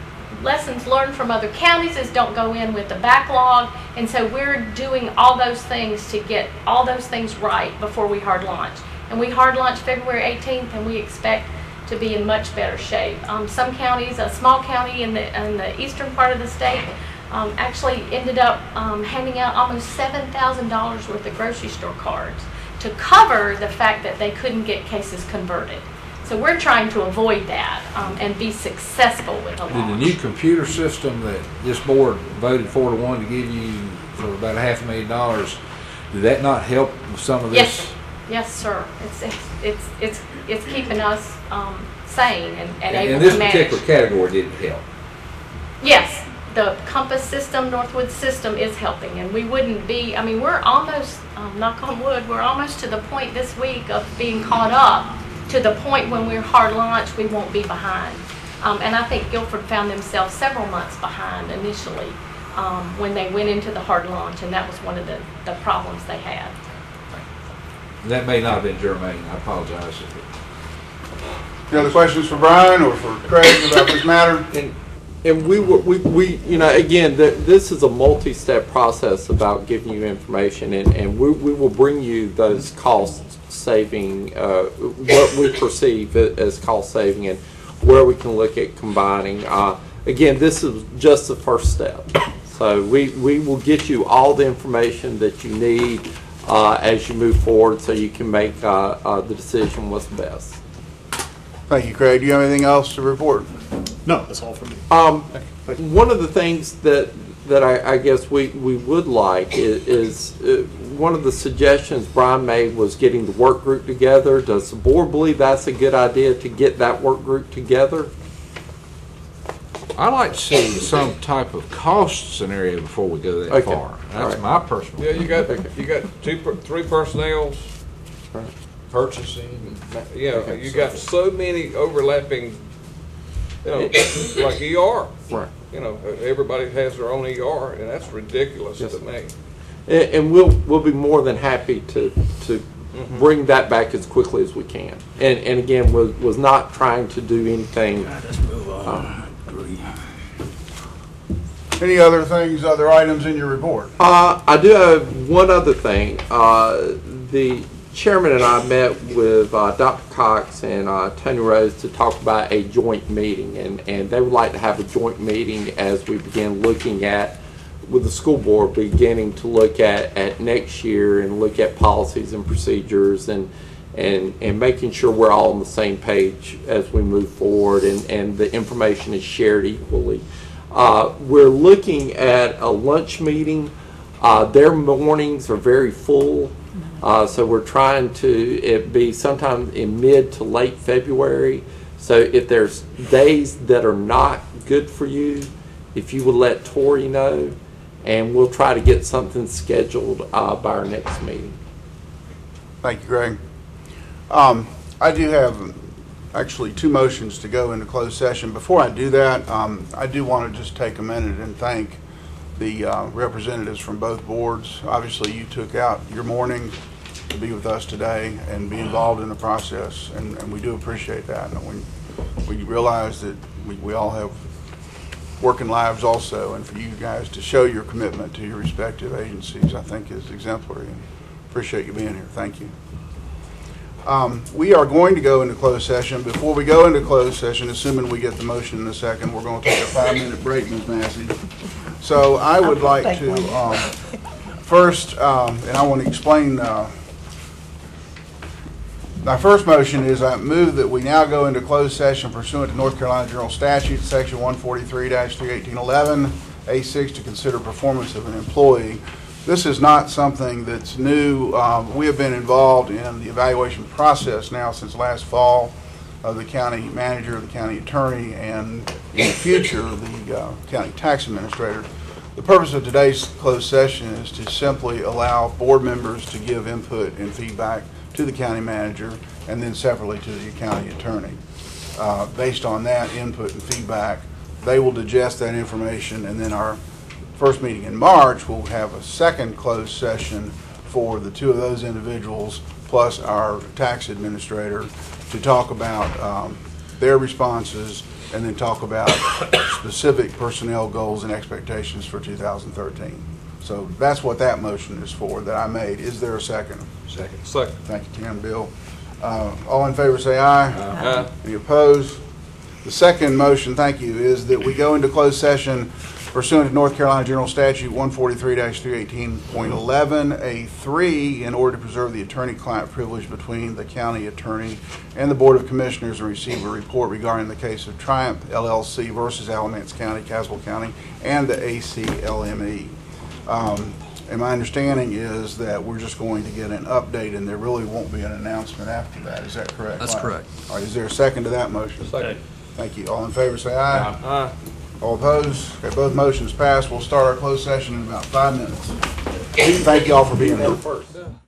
lessons learned from other counties is don't go in with the backlog. And so we're doing all those things to get all those things right before we hard launch. And we hard launch February 18th, and we expect to be in much better shape. Some counties, a small county in the eastern part of the state, actually ended up handing out almost $7,000 worth of grocery store cards to cover the fact that they couldn't get cases converted. So we're trying to avoid that and be successful with the launch. Did the new computer system that this board voted 4-1 to give you for about $500,000, did that not help with some of this? Yes, yes, sir. It's keeping us sane and able to manage. And this particular category didn't help. Yes, the Compass system, Northwood system is helping, and we wouldn't be, I mean, we're almost, knock on wood, we're almost to the point this week of being caught up to the point when we're hard launch, we won't be behind. And I think Guilford found themselves several months behind initially when they went into the hard launch, and that was one of the problems they had. That may not have been germane. I apologize. Any other questions for Brian or for Craig about this matter? And we you know, again, this is a multi-step process about giving you information, and we will bring you those cost saving, what we perceive as cost saving, and where we can look at combining. Again, this is just the first step. So we will get you all the information that you need as you move forward, so you can make the decision what's best. Thank you, Craig. Do you have anything else to report? No, that's all from me. One of the things that I guess we would like is one of the suggestions Brian made was getting the work group together. Does the board believe that's a good idea to get that work group together? I like to see some type of cost scenario before we go that far. That's my personal. Yeah, you got 3 personnels. Right. Purchasing. Yeah, you got so many overlapping, you know, like ER. Right. You know, everybody has their own ER, and that's ridiculous to me. And we'll be more than happy to bring that back as quickly as we can. And again, was not trying to do anything. Let's move on. Any other things, other items in your report? I do have one other thing. The chairman and I met with Dr. Cox and Tony Rose to talk about a joint meeting, and they would like to have a joint meeting as we begin looking at, with the school board, beginning to look at next year and look at policies and procedures and making sure we're all on the same page as we move forward and the information is shared equally. We're looking at a lunch meeting. Their mornings are very full. So we're trying to it be sometime in mid to late February. So if there's days that are not good for you, if you would let Tori know, and we'll try to get something scheduled by our next meeting. Thank you, Greg. I do have actually 2 motions to go into closed session. Before I do that, I do want to just take a minute and thank the representatives from both boards. Obviously, you took out your morning to be with us today and be involved in the process, and we do appreciate that. And we realize that we all have working lives also, and for you guys to show your commitment to your respective agencies, I think is exemplary, and appreciate you being here. Thank you. We are going to go into closed session. Before we go into closed session, assuming we get the motion in a second, we're going to take a 5-minute break, Ms. Massey. So I would like to first, and I want to explain, my first motion is I move that we now go into closed session pursuant to North Carolina General Statute, Section 143-31811, A6, to consider performance of an employee. This is not something that's new. We have been involved in the evaluation process now since last fall of the county manager, the county attorney, and in the future, the county tax administrator. The purpose of today's closed session is to simply allow board members to give input and feedback to the county manager and then separately to the county attorney. Based on that input and feedback, they will digest that information, and then our first meeting in March, we'll have a second closed session for the 2 of those individuals plus our tax administrator to talk about their responses and then talk about specific personnel goals and expectations for 2013. So that's what that motion is for that I made. Is there a second? Second. Thank you, Tim, Bill. All in favor say aye. Aye. Any opposed? The second motion, thank you, is that we go into closed session pursuant to North Carolina General Statute 143-318.11A3 in order to preserve the attorney-client privilege between the county attorney and the Board of Commissioners and receive a report regarding the case of Triumph LLC versus Alamance County, Caswell County, and the ACLME. And my understanding is that we're just going to get an update and there really won't be an announcement after that. Is that correct? That's correct. All right, is there a second to that motion? Second. Thank you. All in favor say aye. Aye. All opposed? Okay, both motions passed. We'll start our closed session in about 5 minutes. Thank you all for being here. First.